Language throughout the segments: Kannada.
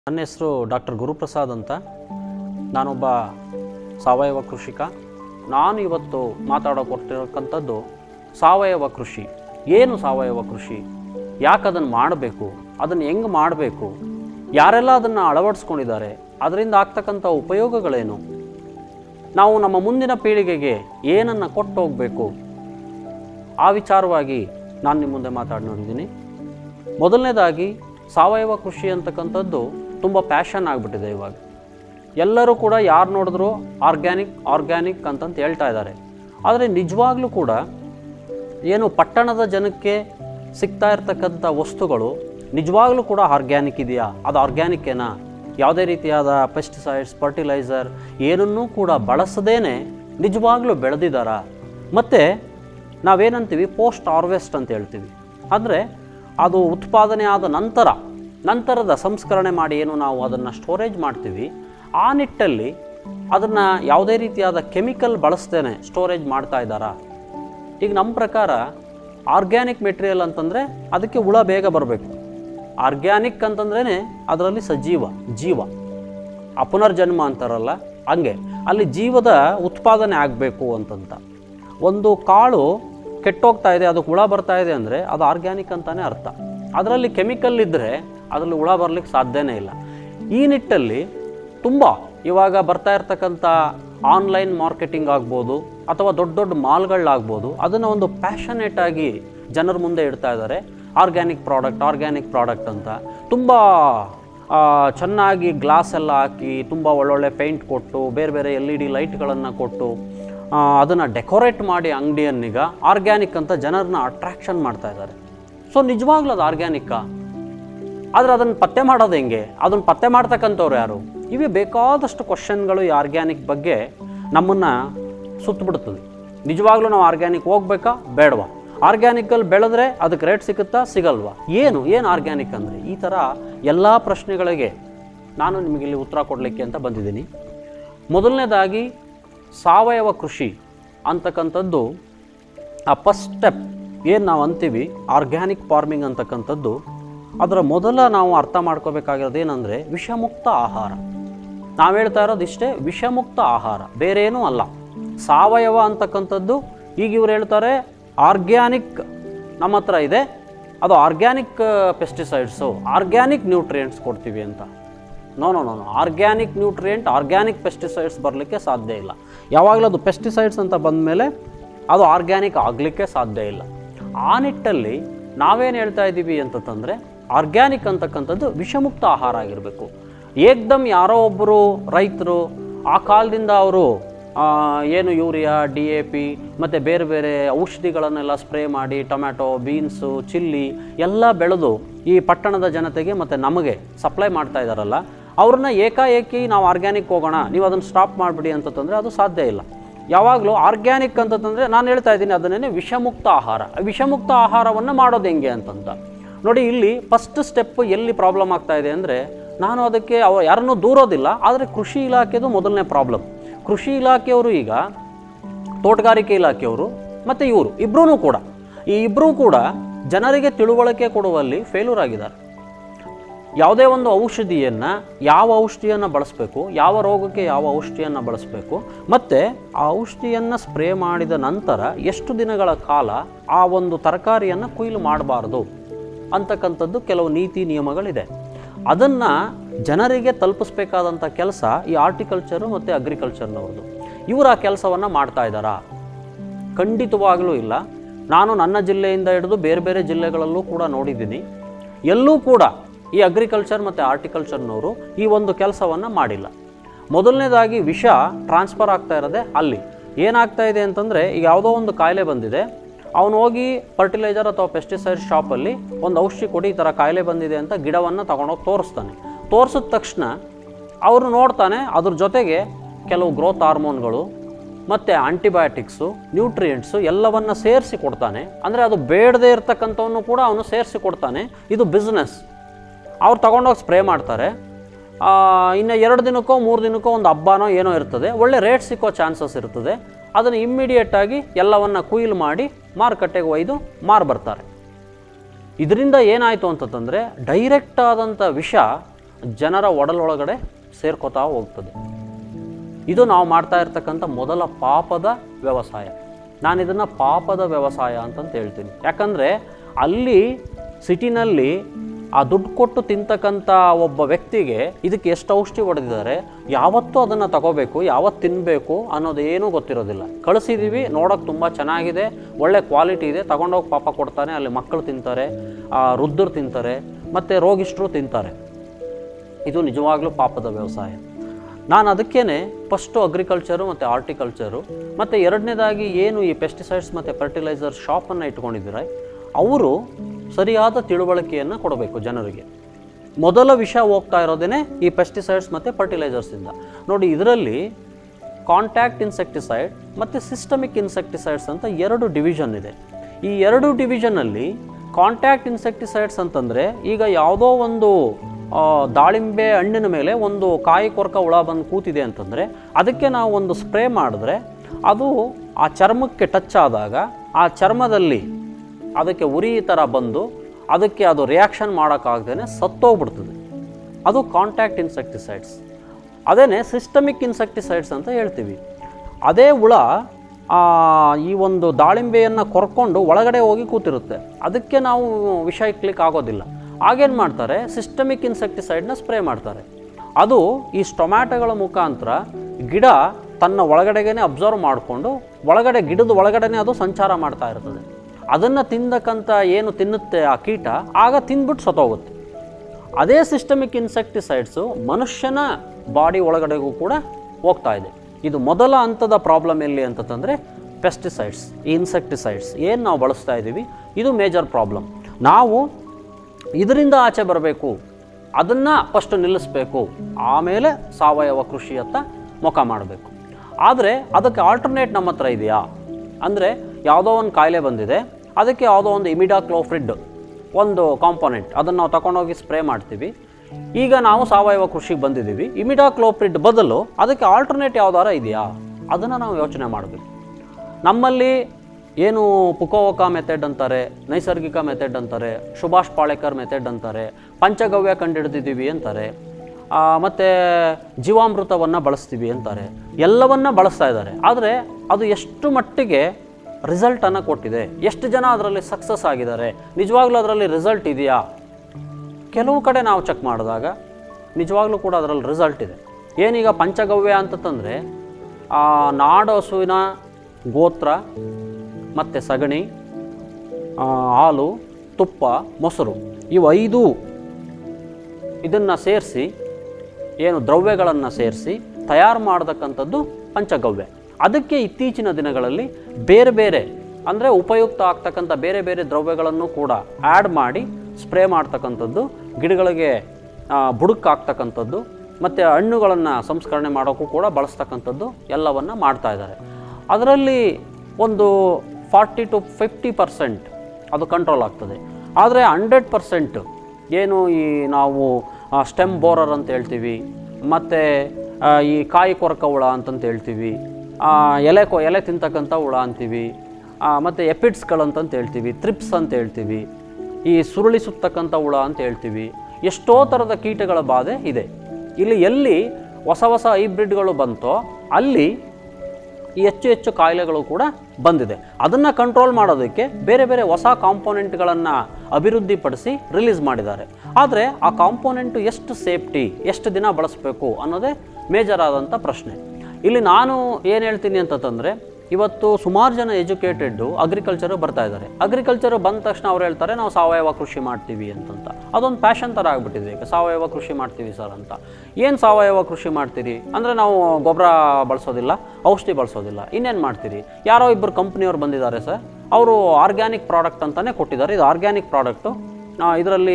ನನ್ನ ಹೆಸರು ಡಾಕ್ಟರ್ ಗುರುಪ್ರಸಾದ್ ಅಂತ. ನಾನೊಬ್ಬ ಸಾವಯವ ಕೃಷಿಕ. ನಾನು ಇವತ್ತು ಮಾತಾಡೋಕೊಟ್ಟಿರತಕ್ಕಂಥದ್ದು ಸಾವಯವ ಕೃಷಿ. ಏನು ಸಾವಯವ ಕೃಷಿ, ಯಾಕೆ ಅದನ್ನು ಮಾಡಬೇಕು, ಅದನ್ನು ಹೆಂಗೆ ಮಾಡಬೇಕು, ಯಾರೆಲ್ಲ ಅದನ್ನು ಅಳವಡಿಸ್ಕೊಂಡಿದ್ದಾರೆ, ಅದರಿಂದ ಆಗ್ತಕ್ಕಂಥ ಉಪಯೋಗಗಳೇನು, ನಾವು ನಮ್ಮ ಮುಂದಿನ ಪೀಳಿಗೆಗೆ ಏನನ್ನು ಕೊಟ್ಟು ಹೋಗಬೇಕು, ಆ ವಿಚಾರವಾಗಿ ನಾನು ನಿಮ್ಮ ಮುಂದೆ ಮಾತಾಡಿ ನೋಡಿದ್ದೀನಿ. ಮೊದಲನೇದಾಗಿ ಸಾವಯವ ಕೃಷಿ ಅಂತಕ್ಕಂಥದ್ದು ತುಂಬ ಪ್ಯಾಷನ್ ಆಗಿಬಿಟ್ಟಿದೆ. ಇವಾಗ ಎಲ್ಲರೂ ಕೂಡ ಯಾರು ನೋಡಿದ್ರು ಆರ್ಗ್ಯಾನಿಕ್ ಅಂತಂತ ಹೇಳ್ತಾ ಇದ್ದಾರೆ. ಆದರೆ ನಿಜವಾಗ್ಲೂ ಕೂಡ ಏನು ಪಟ್ಟಣದ ಜನಕ್ಕೆ ಸಿಗ್ತಾ ಇರ್ತಕ್ಕಂಥ ವಸ್ತುಗಳು ನಿಜವಾಗ್ಲೂ ಕೂಡ ಆರ್ಗ್ಯಾನಿಕ್ ಇದೆಯಾ, ಅದು ಆರ್ಗ್ಯಾನಿಕ್ ಏನಾ, ಯಾವುದೇ ರೀತಿಯಾದ ಪೆಸ್ಟಿಸೈಡ್ಸ್ ಫರ್ಟಿಲೈಸರ್ ಏನನ್ನೂ ಕೂಡ ಬಳಸದೇನೆ ನಿಜವಾಗ್ಲೂ ಬೆಳೆದಿದ್ದಾರಾ? ಮತ್ತು ನಾವೇನಂತೀವಿ ಪೋಸ್ಟ್ ಹಾರ್ವೆಸ್ಟ್ ಅಂತ ಹೇಳ್ತೀವಿ. ಅಂದರೆ ಅದು ಉತ್ಪಾದನೆ ಆದ ನಂತರದ ಸಂಸ್ಕರಣೆ ಮಾಡಿ ಏನು ನಾವು ಅದನ್ನು ಸ್ಟೋರೇಜ್ ಮಾಡ್ತೀವಿ, ಆ ನಿಟ್ಟಲ್ಲಿ ಅದನ್ನು ಯಾವುದೇ ರೀತಿಯಾದ ಕೆಮಿಕಲ್ ಬಳಸ್ದೇನೆ ಸ್ಟೋರೇಜ್ ಮಾಡ್ತಾ ಇದ್ದಾರಾ? ಈಗ ನಮ್ಮ ಪ್ರಕಾರ ಆರ್ಗ್ಯಾನಿಕ್ ಮೆಟೀರಿಯಲ್ ಅಂತಂದರೆ ಅದಕ್ಕೆ ಹುಳ ಬೇಗ ಬರಬೇಕು. ಆರ್ಗ್ಯಾನಿಕ್ ಅಂತಂದ್ರೇ ಅದರಲ್ಲಿ ಜೀವ ಅಪುನರ್ಜನ್ಮ ಅಂತಾರಲ್ಲ, ಹಂಗೆ ಅಲ್ಲಿ ಜೀವದ ಉತ್ಪಾದನೆ ಆಗಬೇಕು ಅಂತಂತ. ಒಂದು ಕಾಳು ಕೆಟ್ಟೋಗ್ತಾ ಇದೆ, ಅದಕ್ಕೆ ಹುಳ ಬರ್ತಾ ಇದೆ ಅಂದರೆ ಅದು ಆರ್ಗ್ಯಾನಿಕ್ ಅಂತಲೇ ಅರ್ಥ. ಅದರಲ್ಲಿ ಕೆಮಿಕಲ್ ಇದ್ದರೆ ಅದರಲ್ಲಿ ಹುಳ ಬರಲಿಕ್ಕೆ ಸಾಧ್ಯನೇ ಇಲ್ಲ. ಈ ನಿಟ್ಟಲ್ಲಿ ತುಂಬ ಇವಾಗ ಬರ್ತಾ ಇರ್ತಕ್ಕಂಥ ಆನ್ಲೈನ್ ಮಾರ್ಕೆಟಿಂಗ್ ಆಗ್ಬೋದು ಅಥವಾ ದೊಡ್ಡ ದೊಡ್ಡ ಮಾಲ್ಗಳಾಗ್ಬೋದು, ಅದನ್ನು ಒಂದು ಪ್ಯಾಷನೇಟಾಗಿ ಜನರ ಮುಂದೆ ಇಡ್ತಾ ಇದ್ದಾರೆ. ಆರ್ಗ್ಯಾನಿಕ್ ಪ್ರಾಡಕ್ಟ್ ಅಂತ ತುಂಬ ಚೆನ್ನಾಗಿ ಗ್ಲಾಸ್ ಎಲ್ಲ ಹಾಕಿ, ತುಂಬ ಒಳ್ಳೊಳ್ಳೆ ಪೇಂಟ್ ಕೊಟ್ಟು, ಬೇರೆ ಬೇರೆ LED ಲೈಟ್ಗಳನ್ನು ಕೊಟ್ಟು ಅದನ್ನು ಡೆಕೋರೇಟ್ ಮಾಡಿ ಅಂಗಡಿಯನ್ನೀಗ ಆರ್ಗ್ಯಾನಿಕ್ ಅಂತ ಜನರನ್ನ ಅಟ್ರಾಕ್ಷನ್ ಮಾಡ್ತಾ ಇದ್ದಾರೆ. ಸೊ ನಿಜವಾಗ್ಲೂ ಅದು ಆರ್ಗ್ಯಾನಿಕ್ಕಾ? ಆದರೆ ಅದನ್ನು ಪತ್ತೆ ಮಾಡೋದು ಹೆಂಗೆ, ಅದನ್ನು ಪತ್ತೆ ಮಾಡ್ತಕ್ಕಂಥವ್ರು ಯಾರು? ಇವೇ ಬೇಕಾದಷ್ಟು ಕ್ವಶನ್ಗಳು ಈ ಆರ್ಗ್ಯಾನಿಕ್ ಬಗ್ಗೆ ನಮ್ಮನ್ನು ಸುತ್ತಬಿಡ್ತದೆ. ನಿಜವಾಗ್ಲೂ ನಾವು ಆರ್ಗ್ಯಾನಿಕ್ ಹೋಗ್ಬೇಕಾ ಬೇಡವಾ? ಆರ್ಗ್ಯಾನಿಕಲ್ಲಿ ಬೆಳೆದ್ರೆ ಅದಕ್ಕೆ ರೇಟ್ ಸಿಗುತ್ತಾ ಸಿಗಲ್ವಾ? ಏನು ಆರ್ಗ್ಯಾನಿಕ್ ಅಂದರೆ? ಈ ಥರ ಎಲ್ಲ ಪ್ರಶ್ನೆಗಳಿಗೆ ನಾನು ನಿಮಗಿಲ್ಲಿ ಉತ್ತರ ಕೊಡಲಿಕ್ಕೆ ಅಂತ ಬಂದಿದ್ದೀನಿ. ಮೊದಲನೇದಾಗಿ ಸಾವಯವ ಕೃಷಿ ಅಂತಕ್ಕಂಥದ್ದು ಆ ಫಸ್ಟ್ ಸ್ಟೆಪ್ ಏನು ನಾವು ಅಂತೀವಿ ಆರ್ಗ್ಯಾನಿಕ್ ಫಾರ್ಮಿಂಗ್ ಅಂತಕ್ಕಂಥದ್ದು, ಅದರ ಮೊದಲ ನಾವು ಅರ್ಥ ಮಾಡ್ಕೋಬೇಕಾಗಿರೋದು ಏನಂದರೆ ವಿಷಮುಕ್ತ ಆಹಾರ. ನಾವು ಹೇಳ್ತಾ ಇರೋದು ಇಷ್ಟೇ, ವಿಷಮುಕ್ತ ಆಹಾರ, ಬೇರೇನೂ ಅಲ್ಲ. ಸಾವಯವ ಅಂತಕ್ಕಂಥದ್ದು ಈಗ ಇವ್ರು ಹೇಳ್ತಾರೆ ಆರ್ಗ್ಯಾನಿಕ್ ನಮ್ಮ ಹತ್ರ ಇದೆ, ಅದು ಆರ್ಗ್ಯಾನಿಕ್ ಪೆಸ್ಟಿಸೈಡ್ಸು, ಆರ್ಗ್ಯಾನಿಕ್ ನ್ಯೂಟ್ರಿಯೆಂಟ್ಸ್ ಕೊಡ್ತೀವಿ ಅಂತ. No organic nutrient, organic pesticides ಬರಲಿಕ್ಕೆ ಸಾಧ್ಯ ಇಲ್ಲ. ಯಾವಾಗಲೂ ಅದು ಪೆಸ್ಟಿಸೈಡ್ಸ್ ಅಂತ ಬಂದಮೇಲೆ ಅದು ಆರ್ಗ್ಯಾನಿಕ್ ಆಗಲಿಕ್ಕೆ ಸಾಧ್ಯ ಇಲ್ಲ. ಆ ನಿಟ್ಟಲ್ಲಿ ನಾವೇನು ಹೇಳ್ತಾ ಇದ್ದೀವಿ ಅಂತಂದರೆ ಆರ್ಗ್ಯಾನಿಕ್ ಅಂತಕ್ಕಂಥದ್ದು ವಿಷಮುಕ್ತ ಆಹಾರ ಆಗಿರಬೇಕು. ಏಕ್ದಮ್ ಯಾರೋ ಒಬ್ಬರು ರೈತರು ಆ ಕಾಲದಿಂದ ಅವರು ಏನು ಯೂರಿಯಾ, DAP ಮತ್ತು ಬೇರೆ ಬೇರೆ ಔಷಧಿಗಳನ್ನೆಲ್ಲ ಸ್ಪ್ರೇ ಮಾಡಿ ಟೊಮ್ಯಾಟೊ, ಬೀನ್ಸು, ಚಿಲ್ಲಿ ಎಲ್ಲ ಬೆಳೆದು ಈ ಪಟ್ಟಣದ ಜನತೆಗೆ ಮತ್ತು ನಮಗೆ ಸಪ್ಲೈ ಮಾಡ್ತಾ ಇದ್ದಾರಲ್ಲ, ಅವ್ರನ್ನ ಏಕಾಏಕಿ ನಾವು ಆರ್ಗ್ಯಾನಿಕ್ ಹೋಗೋಣ, ನೀವು ಅದನ್ನು ಸ್ಟಾಪ್ ಮಾಡಿಬಿಡಿ ಅಂತಂದರೆ ಅದು ಸಾಧ್ಯ ಇಲ್ಲ. ಯಾವಾಗಲೂ ಆರ್ಗ್ಯಾನಿಕ್ ಅಂತಂದರೆ ನಾನು ಹೇಳ್ತಾ ಇದ್ದೀನಿ ಅದನ್ನೇ ವಿಷಮುಕ್ತ ಆಹಾರ. ವಿಷಮುಕ್ತ ಆಹಾರವನ್ನು ಮಾಡೋದು ಹೆಂಗೆ ಅಂತಂತ ನೋಡಿ. ಇಲ್ಲಿ ಫಸ್ಟ್ ಸ್ಟೆಪ್ ಎಲ್ಲಿ ಪ್ರಾಬ್ಲಮ್ ಆಗ್ತಾ ಇದೆ ಅಂದರೆ, ನಾನು ಅದಕ್ಕೆ ಯಾರನ್ನೂ ದೂರೋದಿಲ್ಲ, ಆದರೆ ಕೃಷಿ ಇಲಾಖೆದು ಮೊದಲನೇ ಪ್ರಾಬ್ಲಮ್. ಕೃಷಿ ಇಲಾಖೆಯವರು ಈಗ ತೋಟಗಾರಿಕೆ ಇಲಾಖೆಯವರು ಮತ್ತು ಇಬ್ಬರೂ ಕೂಡ ಜನರಿಗೆ ತಿಳುವಳಿಕೆ ಕೊಡುವಲ್ಲಿ ಫೇಲ್ಯೂರ್ ಆಗಿದ್ದಾರೆ. ಯಾವುದೇ ಒಂದು ಯಾವ ಔಷಧಿಯನ್ನು ಬಳಸಬೇಕು, ಯಾವ ರೋಗಕ್ಕೆ ಯಾವ ಔಷಧಿಯನ್ನು ಬಳಸಬೇಕು, ಮತ್ತು ಆ ಔಷಧಿಯನ್ನು ಸ್ಪ್ರೇ ಮಾಡಿದ ನಂತರ ಎಷ್ಟು ದಿನಗಳ ಕಾಲ ಆ ಒಂದು ತರಕಾರಿಯನ್ನು ಕೊಯ್ಲು ಮಾಡಬಾರ್ದು ಅಂತಕ್ಕಂಥದ್ದು ಕೆಲವು ನೀತಿ ನಿಯಮಗಳಿದೆ. ಅದನ್ನು ಜನರಿಗೆ ತಲುಪಿಸ್ಬೇಕಾದಂಥ ಕೆಲಸ ಈ ಆರ್ಟಿಕಲ್ಚರು ಮತ್ತು ಅಗ್ರಿಕಲ್ಚರ್ನವ್ರದ್ದು. ಇವರು ಆ ಕೆಲಸವನ್ನು ಮಾಡ್ತಾ ಇದ್ದಾರಾ? ಖಂಡಿತವಾಗಲೂ ಇಲ್ಲ. ನಾನು ನನ್ನ ಜಿಲ್ಲೆಯಿಂದ ಹಿಡಿದು ಬೇರೆ ಬೇರೆ ಜಿಲ್ಲೆಗಳಲ್ಲೂ ಕೂಡ ನೋಡಿದ್ದೀನಿ. ಎಲ್ಲೂ ಕೂಡ ಈ ಅಗ್ರಿಕಲ್ಚರ್ ಮತ್ತು ಆರ್ಟಿಕಲ್ಚರ್ನವರು ಈ ಒಂದು ಕೆಲಸವನ್ನು ಮಾಡಿಲ್ಲ. ಮೊದಲನೇದಾಗಿ ವಿಷ ಟ್ರಾನ್ಸ್ಫರ್ ಆಗ್ತಾ ಇರೋದೆ ಅಲ್ಲಿ. ಏನಾಗ್ತಾ ಇದೆ ಅಂತಂದರೆ, ಈಗ ಯಾವುದೋ ಒಂದು ಕಾಯಿಲೆ ಬಂದಿದೆ, ಅವನು ಹೋಗಿ ಫರ್ಟಿಲೈಸರ್ ಅಥವಾ ಪೆಸ್ಟಿಸೈಡ್ ಶಾಪಲ್ಲಿ ಒಂದು ಔಷಧಿ ಕೊಡಿ, ಈ ಥರ ಕಾಯಿಲೆ ಬಂದಿದೆ ಅಂತ ಗಿಡವನ್ನು ತೊಗೊಂಡೋಗಿ ತೋರಿಸಿದ ತಕ್ಷಣ ಅವರು ನೋಡ್ತಾನೆ ಅದ್ರ ಜೊತೆಗೆ ಕೆಲವು ಗ್ರೋತ್ ಹಾರ್ಮೋನ್ಗಳು ಮತ್ತು ಆಂಟಿಬಯೋಟಿಕ್ಸು, ನ್ಯೂಟ್ರಿಯೆಂಟ್ಸು ಎಲ್ಲವನ್ನು ಸೇರಿಸಿ ಕೊಡ್ತಾನೆ. ಅಂದರೆ ಅದು ಬೇಡದೇ ಇರತಕ್ಕಂಥವನ್ನು ಕೂಡ ಅವನು ಸೇರಿಸಿ ಕೊಡ್ತಾನೆ. ಇದು ಬಿಸ್ನೆಸ್. ಅವ್ರು ತೊಗೊಂಡೋಗಿ ಸ್ಪ್ರೇ ಮಾಡ್ತಾರೆ. ಇನ್ನು 2 ದಿನಕ್ಕೋ 3 ದಿನಕ್ಕೋ ಒಂದು ಹಬ್ಬನೋ ಏನೋ ಇರ್ತದೆ, ಒಳ್ಳೆ ರೇಟ್ ಸಿಕ್ಕೋ ಚಾನ್ಸಸ್ ಇರ್ತದೆ. ಅದನ್ನು ಇಮ್ಮಿಡಿಯೇಟಾಗಿ ಎಲ್ಲವನ್ನು ಕುಯ್ಲು ಮಾಡಿ ಮಾರುಕಟ್ಟೆಗೆ ಒಯ್ದು ಮಾರ್ಬರ್ತಾರೆ. ಇದರಿಂದ ಏನಾಯಿತು ಅಂತಂದರೆ ಡೈರೆಕ್ಟ್ ಆದಂಥ ವಿಷ ಜನರ ಒಡಲೊಳಗಡೆ ಸೇರ್ಕೋತಾ ಹೋಗ್ತದೆ. ಇದು ನಾವು ಮಾಡ್ತಾ ಇರ್ತಕ್ಕಂಥ ಮೊದಲ ಪಾಪದ ವ್ಯವಸಾಯ. ನಾನು ಇದನ್ನು ಪಾಪದ ವ್ಯವಸಾಯ ಅಂತಂತ ಹೇಳ್ತೀನಿ. ಯಾಕಂದರೆ ಅಲ್ಲಿ ಸಿಟಿನಲ್ಲಿ ಆ ದುಡ್ಡು ಕೊಟ್ಟು ತಿಂತಕ್ಕಂಥ ಒಬ್ಬ ವ್ಯಕ್ತಿಗೆ ಇದಕ್ಕೆ ಎಷ್ಟು ಔಷಧಿ ಹೊಡೆದಿದ್ದಾರೆ, ಯಾವತ್ತೂ ಅದನ್ನು ತಗೋಬೇಕು, ಯಾವತ್ತು ತಿನ್ನಬೇಕು ಅನ್ನೋದೇನೂ ಗೊತ್ತಿರೋದಿಲ್ಲ. ಕಳಿಸಿದ್ದೀವಿ, ನೋಡೋಕೆ ತುಂಬ ಚೆನ್ನಾಗಿದೆ, ಒಳ್ಳೆ ಕ್ವಾಲಿಟಿ ಇದೆ, ತಗೊಂಡೋಗಿ ಪಾಪ ಕೊಡ್ತಾನೆ, ಅಲ್ಲಿ ಮಕ್ಕಳು ತಿಂತಾರೆ, ವೃದ್ಧರು ತಿಂತಾರೆ, ಮತ್ತು ರೋಗಿಷ್ಠರು ತಿಂತಾರೆ. ಇದು ನಿಜವಾಗ್ಲೂ ಪಾಪದ ವ್ಯವಸಾಯ. ನಾನು ಅದಕ್ಕೇ ಫಸ್ಟು ಅಗ್ರಿಕಲ್ಚರು ಮತ್ತು ಆರ್ಟಿಕಲ್ಚರು ಮತ್ತು ಎರಡನೇದಾಗಿ ಏನು ಈ ಪೆಸ್ಟಿಸೈಡ್ಸ್ ಮತ್ತು ಫರ್ಟಿಲೈಸರ್ ಶಾಪನ್ನು ಇಟ್ಕೊಂಡಿದ್ದಾರೆ ಅವರು ಸರಿಯಾದ ತಿಳುವಳಿಕೆಯನ್ನು ಕೊಡಬೇಕು ಜನರಿಗೆ. ಮೊದಲ ವಿಷಯ ಹೋಗ್ತಾ ಇರೋದೇ ಈ ಪೆಸ್ಟಿಸೈಡ್ಸ್ ಮತ್ತು ಫರ್ಟಿಲೈಸರ್ಸಿಂದ. ನೋಡಿ, ಇದರಲ್ಲಿ ಕಾಂಟ್ಯಾಕ್ಟ್ ಇನ್ಸೆಕ್ಟಿಸೈಡ್ ಮತ್ತು ಸಿಸ್ಟಮಿಕ್ ಇನ್ಸೆಕ್ಟಿಸೈಡ್ಸ್ ಅಂತ 2 ಡಿವಿಷನ್ ಇದೆ. ಈ 2 ಡಿವಿಷನಲ್ಲಿ ಕಾಂಟ್ಯಾಕ್ಟ್ ಇನ್ಸೆಕ್ಟಿಸೈಡ್ಸ್ ಅಂತಂದರೆ, ಈಗ ಯಾವುದೋ ಒಂದು ದಾಳಿಂಬೆ ಹಣ್ಣಿನ ಮೇಲೆ ಒಂದು ಕಾಯಿ ಕೊರಕ ಹುಳ ಬಂದು ಕೂತಿದೆ ಅಂತಂದರೆ ಅದಕ್ಕೆ ನಾವು ಒಂದು ಸ್ಪ್ರೇ ಮಾಡಿದ್ರೆ ಅದು ಆ ಚರ್ಮಕ್ಕೆ ಟಚ್ ಆದಾಗ ಆ ಚರ್ಮದಲ್ಲಿ ಅದಕ್ಕೆ ಉರಿ ಥರ ಬಂದು ಅದಕ್ಕೆ ಅದು ರಿಯಾಕ್ಷನ್ ಮಾಡೋಕ್ಕಾಗ್ದೇ ಸತ್ತೋಗ್ಬಿಡ್ತದೆ. ಅದು ಕಾಂಟ್ಯಾಕ್ಟ್ ಇನ್ಸೆಕ್ಟಿಸೈಡ್ಸ್. ಅದೇ ಸಿಸ್ಟಮಿಕ್ ಇನ್ಸೆಕ್ಟಿಸೈಡ್ಸ್ ಅಂತ ಹೇಳ್ತೀವಿ. ಅದೇ ಹುಳ ಈ ಒಂದು ದಾಳಿಂಬೆಯನ್ನು ಕೊರ್ಕೊಂಡು ಒಳಗಡೆ ಹೋಗಿ ಕೂತಿರುತ್ತೆ, ಅದಕ್ಕೆ ನಾವು ವಿಷ ಇಕ್ಲಿಕ್ಕೆ ಆಗೋದಿಲ್ಲ. ಆಗೇನು ಮಾಡ್ತಾರೆ, ಸಿಸ್ಟಮಿಕ್ ಇನ್ಸೆಕ್ಟಿಸೈಡ್ನ ಸ್ಪ್ರೇ ಮಾಡ್ತಾರೆ. ಅದು ಈ ಸ್ಟೊಮ್ಯಾಟೊಗಳ ಮುಖಾಂತರ ಗಿಡ ತನ್ನ ಒಳಗಡೆಗೇ ಅಬ್ಸರ್ವ್ ಮಾಡಿಕೊಂಡು ಒಳಗಡೆ ಗಿಡದ ಒಳಗಡೆನೇ ಅದು ಸಂಚಾರ ಮಾಡ್ತಾ ಇರ್ತದೆ. ಅದನ್ನು ತಿಂದಕ್ಕಂಥ ಏನು ತಿನ್ನುತ್ತೆ ಆ ಕೀಟ, ಆಗ ತಿಂದ್ಬಿಟ್ಟು ಸತ್ತೋಗುತ್ತೆ. ಅದೇ ಸಿಸ್ಟಮಿಕ್ ಇನ್ಸೆಕ್ಟಿಸೈಡ್ಸು ಮನುಷ್ಯನ ಬಾಡಿ ಒಳಗಡೆಗೂ ಕೂಡ ಹೋಗ್ತಾ ಇದೆ. ಇದು ಮೊದಲ ಹಂತದ ಪ್ರಾಬ್ಲಮ್ ಎಲ್ಲಿ ಅಂತಂದರೆ ಪೆಸ್ಟಿಸೈಡ್ಸ್, ಈ ಇನ್ಸೆಕ್ಟಿಸೈಡ್ಸ್ ಏನು ನಾವು ಬಳಸ್ತಾ ಇದ್ದೀವಿ, ಇದು ಮೇಜರ್ ಪ್ರಾಬ್ಲಮ್. ನಾವು ಇದರಿಂದ ಆಚೆ ಬರಬೇಕು, ಅದನ್ನು ಫಸ್ಟ್ ನಿಲ್ಲಿಸಬೇಕು, ಆಮೇಲೆ ಸಾವಯವ ಕೃಷಿಯತ್ತ ಮುಖ ಮಾಡಬೇಕು. ಆದರೆ ಅದಕ್ಕೆ ಆಲ್ಟರ್ನೇಟ್ ನಮ್ಮ ಹತ್ರ ಇದೆಯಾ ಅಂದರೆ, ಯಾವುದೋ ಒಂದು ಕಾಯಿಲೆ ಬಂದಿದೆ, ಅದಕ್ಕೆ ಯಾವುದೋ ಒಂದು ಇಮಿಡಾಕ್ಲೋಪ್ರಿಡ್ ಒಂದು ಕಾಂಪೋನೆಂಟ್, ಅದನ್ನು ನಾವು ತಗೊಂಡೋಗಿ ಸ್ಪ್ರೇ ಮಾಡ್ತೀವಿ. ಈಗ ನಾವು ಸಾವಯವ ಕೃಷಿಗೆ ಬಂದಿದ್ದೀವಿ, ಇಮಿಡಾಕ್ಲೋಪ್ರಿಡ್ ಬದಲು ಅದಕ್ಕೆ ಆಲ್ಟರ್ನೇಟ್ ಯಾವುದಾರ ಇದೆಯಾ, ಅದನ್ನು ನಾವು ಯೋಚನೆ ಮಾಡಬೇಕು. ನಮ್ಮಲ್ಲಿ ಏನು ಪುಕೋವಕ ಮೆಥಡ್ ಅಂತಾರೆ, ನೈಸರ್ಗಿಕ ಮೆಥಡ್ ಅಂತಾರೆ, ಸುಭಾಷ್ ಪಾಳೇಕರ್ ಮೆಥಡ್ ಅಂತಾರೆ, ಪಂಚಗವ್ಯ ಕಂಡುಹಿಡಿದಿದ್ದೀವಿ ಅಂತಾರೆ, ಮತ್ತು ಜೀವಾಮೃತವನ್ನು ಬಳಸ್ತೀವಿ ಅಂತಾರೆ, ಎಲ್ಲವನ್ನ ಬಳಸ್ತಾ ಇದ್ದಾರೆ. ಆದರೆ ಅದು ಎಷ್ಟು ಮಟ್ಟಿಗೆ ರಿಸಲ್ಟನ್ನು ಕೊಟ್ಟಿದೆ, ಎಷ್ಟು ಜನ ಅದರಲ್ಲಿ ಸಕ್ಸಸ್ ಆಗಿದ್ದಾರೆ, ನಿಜವಾಗ್ಲೂ ಅದರಲ್ಲಿ ರಿಸಲ್ಟ್ ಇದೆಯಾ? ಕೆಲವು ಕಡೆ ನಾವು ಚೆಕ್ ಮಾಡಿದಾಗ ನಿಜವಾಗ್ಲೂ ಕೂಡ ಅದರಲ್ಲಿ ರಿಸಲ್ಟ್ ಇದೆ. ಏನೀಗ ಪಂಚಗವ್ಯ ಅಂತಂದರೆ ನಾಡು ಹಸುವಿನ ಗೋತ್ರ ಮತ್ತು ಸಗಣಿ, ಹಾಲು, ತುಪ್ಪ, ಮೊಸರು, ಇವು 5 ಇದನ್ನು ಸೇರಿಸಿ, ಏನು ದ್ರವ್ಯಗಳನ್ನು ಸೇರಿಸಿ ತಯಾರು ಮಾಡತಕ್ಕಂಥದ್ದು ಪಂಚಗವ್ಯ. ಅದಕ್ಕೆ ಇತ್ತೀಚಿನ ದಿನಗಳಲ್ಲಿ ಬೇರೆ ಬೇರೆ ಅಂದರೆ ಉಪಯುಕ್ತ ಆಗ್ತಕ್ಕಂಥ ಬೇರೆ ಬೇರೆ ದ್ರವ್ಯಗಳನ್ನು ಕೂಡ ಆ್ಯಡ್ ಮಾಡಿ ಸ್ಪ್ರೇ ಮಾಡ್ತಕ್ಕಂಥದ್ದು, ಗಿಡಗಳಿಗೆ ಬುಡಕ್ಕಾಗ್ತಕ್ಕಂಥದ್ದು, ಮತ್ತು ಹಣ್ಣುಗಳನ್ನು ಸಂಸ್ಕರಣೆ ಮಾಡೋಕ್ಕೂ ಕೂಡ ಬಳಸ್ತಕ್ಕಂಥದ್ದು ಎಲ್ಲವನ್ನು ಮಾಡ್ತಾ ಇದ್ದಾರೆ. ಅದರಲ್ಲಿ ಒಂದು 40 to 50% ಅದು ಕಂಟ್ರೋಲ್ ಆಗ್ತದೆ. ಆದರೆ 100% ಏನು ಈ ನಾವು ಸ್ಟೆಮ್ ಬೋರರ್ ಅಂತ ಹೇಳ್ತೀವಿ, ಮತ್ತು ಈ ಕಾಯಿ ಕೊರಕ ಹುಳ ಅಂತಂತ ಹೇಳ್ತೀವಿ, ಎಲೆ ತಿಂತಕ್ಕಂಥ ಹುಳ ಅಂತೀವಿ, ಮತ್ತು ಎಪಿಡ್ಸ್ಗಳಂತಂತ ಹೇಳ್ತೀವಿ, ಥ್ರಿಪ್ಸ್ ಅಂತ ಹೇಳ್ತೀವಿ, ಈ ಸುರುಳಿ ಸುತ್ತಕ್ಕಂಥ ಹುಳ ಅಂತ ಹೇಳ್ತೀವಿ. ಎಷ್ಟೋ ಥರದ ಕೀಟಗಳ ಬಾಧೆ ಇದೆ. ಇಲ್ಲಿ ಎಲ್ಲಿ ಹೊಸ ಹೊಸ ಹೈಬ್ರಿಡ್ಗಳು ಬಂತೋ ಅಲ್ಲಿ ಹೆಚ್ಚು ಹೆಚ್ಚು ಕಾಯಿಲೆಗಳು ಕೂಡ ಬಂದಿದೆ. ಅದನ್ನು ಕಂಟ್ರೋಲ್ ಮಾಡೋದಕ್ಕೆ ಬೇರೆ ಬೇರೆ ಹೊಸ ಕಾಂಪೋನೆಂಟ್ಗಳನ್ನು ಅಭಿವೃದ್ಧಿಪಡಿಸಿ ರಿಲೀಸ್ ಮಾಡಿದ್ದಾರೆ. ಆದರೆ ಆ ಕಾಂಪೋನೆಂಟು ಎಷ್ಟು ಸೇಫ್ಟಿ, ಎಷ್ಟು ದಿನ ಬಳಸಬೇಕು ಅನ್ನೋದೇ ಮೇಜರ್ ಆದಂಥ ಪ್ರಶ್ನೆ. ಇಲ್ಲಿ ನಾನು ಏನು ಹೇಳ್ತೀನಿ ಅಂತಂದರೆ, ಇವತ್ತು ಸುಮಾರು ಜನ ಎಜುಕೇಟೆಡ್ಡು ಅಗ್ರಿಕಲ್ಚರು ಬರ್ತಾ ಇದ್ದಾರೆ. ಅಗ್ರಿಕಲ್ಚರು ಬಂದ ತಕ್ಷಣ ಅವ್ರು ಹೇಳ್ತಾರೆ ನಾವು ಸಾವಯವ ಕೃಷಿ ಮಾಡ್ತೀವಿ ಅಂತಂತ. ಅದೊಂದು ಪ್ಯಾಷನ್ ಥರ ಆಗಿಬಿಟ್ಟಿದೆ. ಈಗ ಸಾವಯವ ಕೃಷಿ ಮಾಡ್ತೀವಿ ಸರ್ ಅಂತ. ಏನು ಸಾವಯವ ಕೃಷಿ ಮಾಡ್ತೀರಿ ಅಂದರೆ, ನಾವು ಗೊಬ್ಬರ ಬಳಸೋದಿಲ್ಲ, ಔಷಧಿ ಬಳಸೋದಿಲ್ಲ, ಇನ್ನೇನು ಮಾಡ್ತೀರಿ? ಯಾರೋ ಇಬ್ಬರು ಕಂಪ್ನಿಯವ್ರು ಬಂದಿದ್ದಾರೆ ಸರ್, ಅವರು ಆರ್ಗ್ಯಾನಿಕ್ ಪ್ರಾಡಕ್ಟ್ ಅಂತಲೇ ಕೊಟ್ಟಿದ್ದಾರೆ. ಇದು ಆರ್ಗ್ಯಾನಿಕ್ ಪ್ರಾಡಕ್ಟು, ಇದರಲ್ಲಿ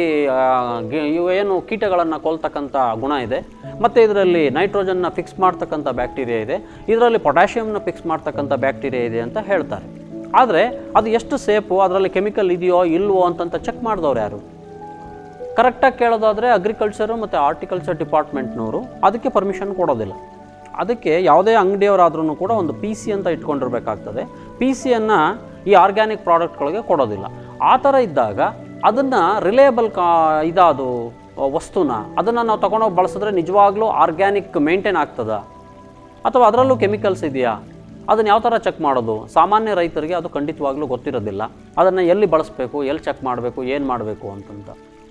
ಏನು ಕೀಟಗಳನ್ನು ಕೊಲ್ತಕ್ಕಂಥ ಗುಣ ಇದೆ, ಮತ್ತು ಇದರಲ್ಲಿ ನೈಟ್ರೋಜನ್ನ ಫಿಕ್ಸ್ ಮಾಡ್ತಕ್ಕಂಥ ಬ್ಯಾಕ್ಟೀರಿಯಾ ಇದೆ, ಇದರಲ್ಲಿ ಪೊಟ್ಯಾಷಿಯಮ್ನ ಫಿಕ್ಸ್ ಮಾಡ್ತಕ್ಕಂಥ ಬ್ಯಾಕ್ಟೀರಿಯಾ ಇದೆ ಅಂತ ಹೇಳ್ತಾರೆ. ಆದರೆ ಅದು ಎಷ್ಟು ಸೇಫು, ಅದರಲ್ಲಿ ಕೆಮಿಕಲ್ ಇದೆಯೋ ಇಲ್ವೋ ಅಂತಂತ ಚೆಕ್ ಮಾಡಿದವ್ರು ಯಾರು? ಕರೆಕ್ಟಾಗಿ ಕೇಳೋದಾದರೆ ಅಗ್ರಿಕಲ್ಚರು ಮತ್ತು ಆರ್ಟಿಕಲ್ಚರ್ ಡಿಪಾರ್ಟ್ಮೆಂಟ್ನವರು ಅದಕ್ಕೆ ಪರ್ಮಿಷನ್ ಕೊಡೋದಿಲ್ಲ. ಅದಕ್ಕೆ ಯಾವುದೇ ಅಂಗಡಿಯವರಾದ್ರೂ ಕೂಡ ಒಂದು PC ಅಂತ ಇಟ್ಕೊಂಡಿರ್ಬೇಕಾಗ್ತದೆ. PCಯನ್ನು ಈ ಆರ್ಗ್ಯಾನಿಕ್ ಪ್ರಾಡಕ್ಟ್ಗಳಿಗೆ ಕೊಡೋದಿಲ್ಲ. ಆ ಥರ ಇದ್ದಾಗ ಅದನ್ನು ರಿಲೇಬಲ್ ವಸ್ತುನ ಅದನ್ನು ನಾವು ತೊಗೊಂಡೋಗಿ ಬಳಸಿದ್ರೆ ನಿಜವಾಗ್ಲೂ ಆರ್ಗ್ಯಾನಿಕ್ ಮೇಂಟೈನ್ ಆಗ್ತದಾ ಅಥವಾ ಅದರಲ್ಲೂ ಕೆಮಿಕಲ್ಸ್ ಇದೆಯಾ, ಅದನ್ನು ಯಾವ ಥರ ಚೆಕ್ ಮಾಡೋದು? ಸಾಮಾನ್ಯ ರೈತರಿಗೆ ಅದು ಖಂಡಿತವಾಗ್ಲೂ ಗೊತ್ತಿರೋದಿಲ್ಲ. ಅದನ್ನು ಎಲ್ಲಿ ಬಳಸಬೇಕು, ಎಲ್ಲಿ ಚೆಕ್ ಮಾಡಬೇಕು, ಏನು ಮಾಡಬೇಕು ಅಂತಂತ.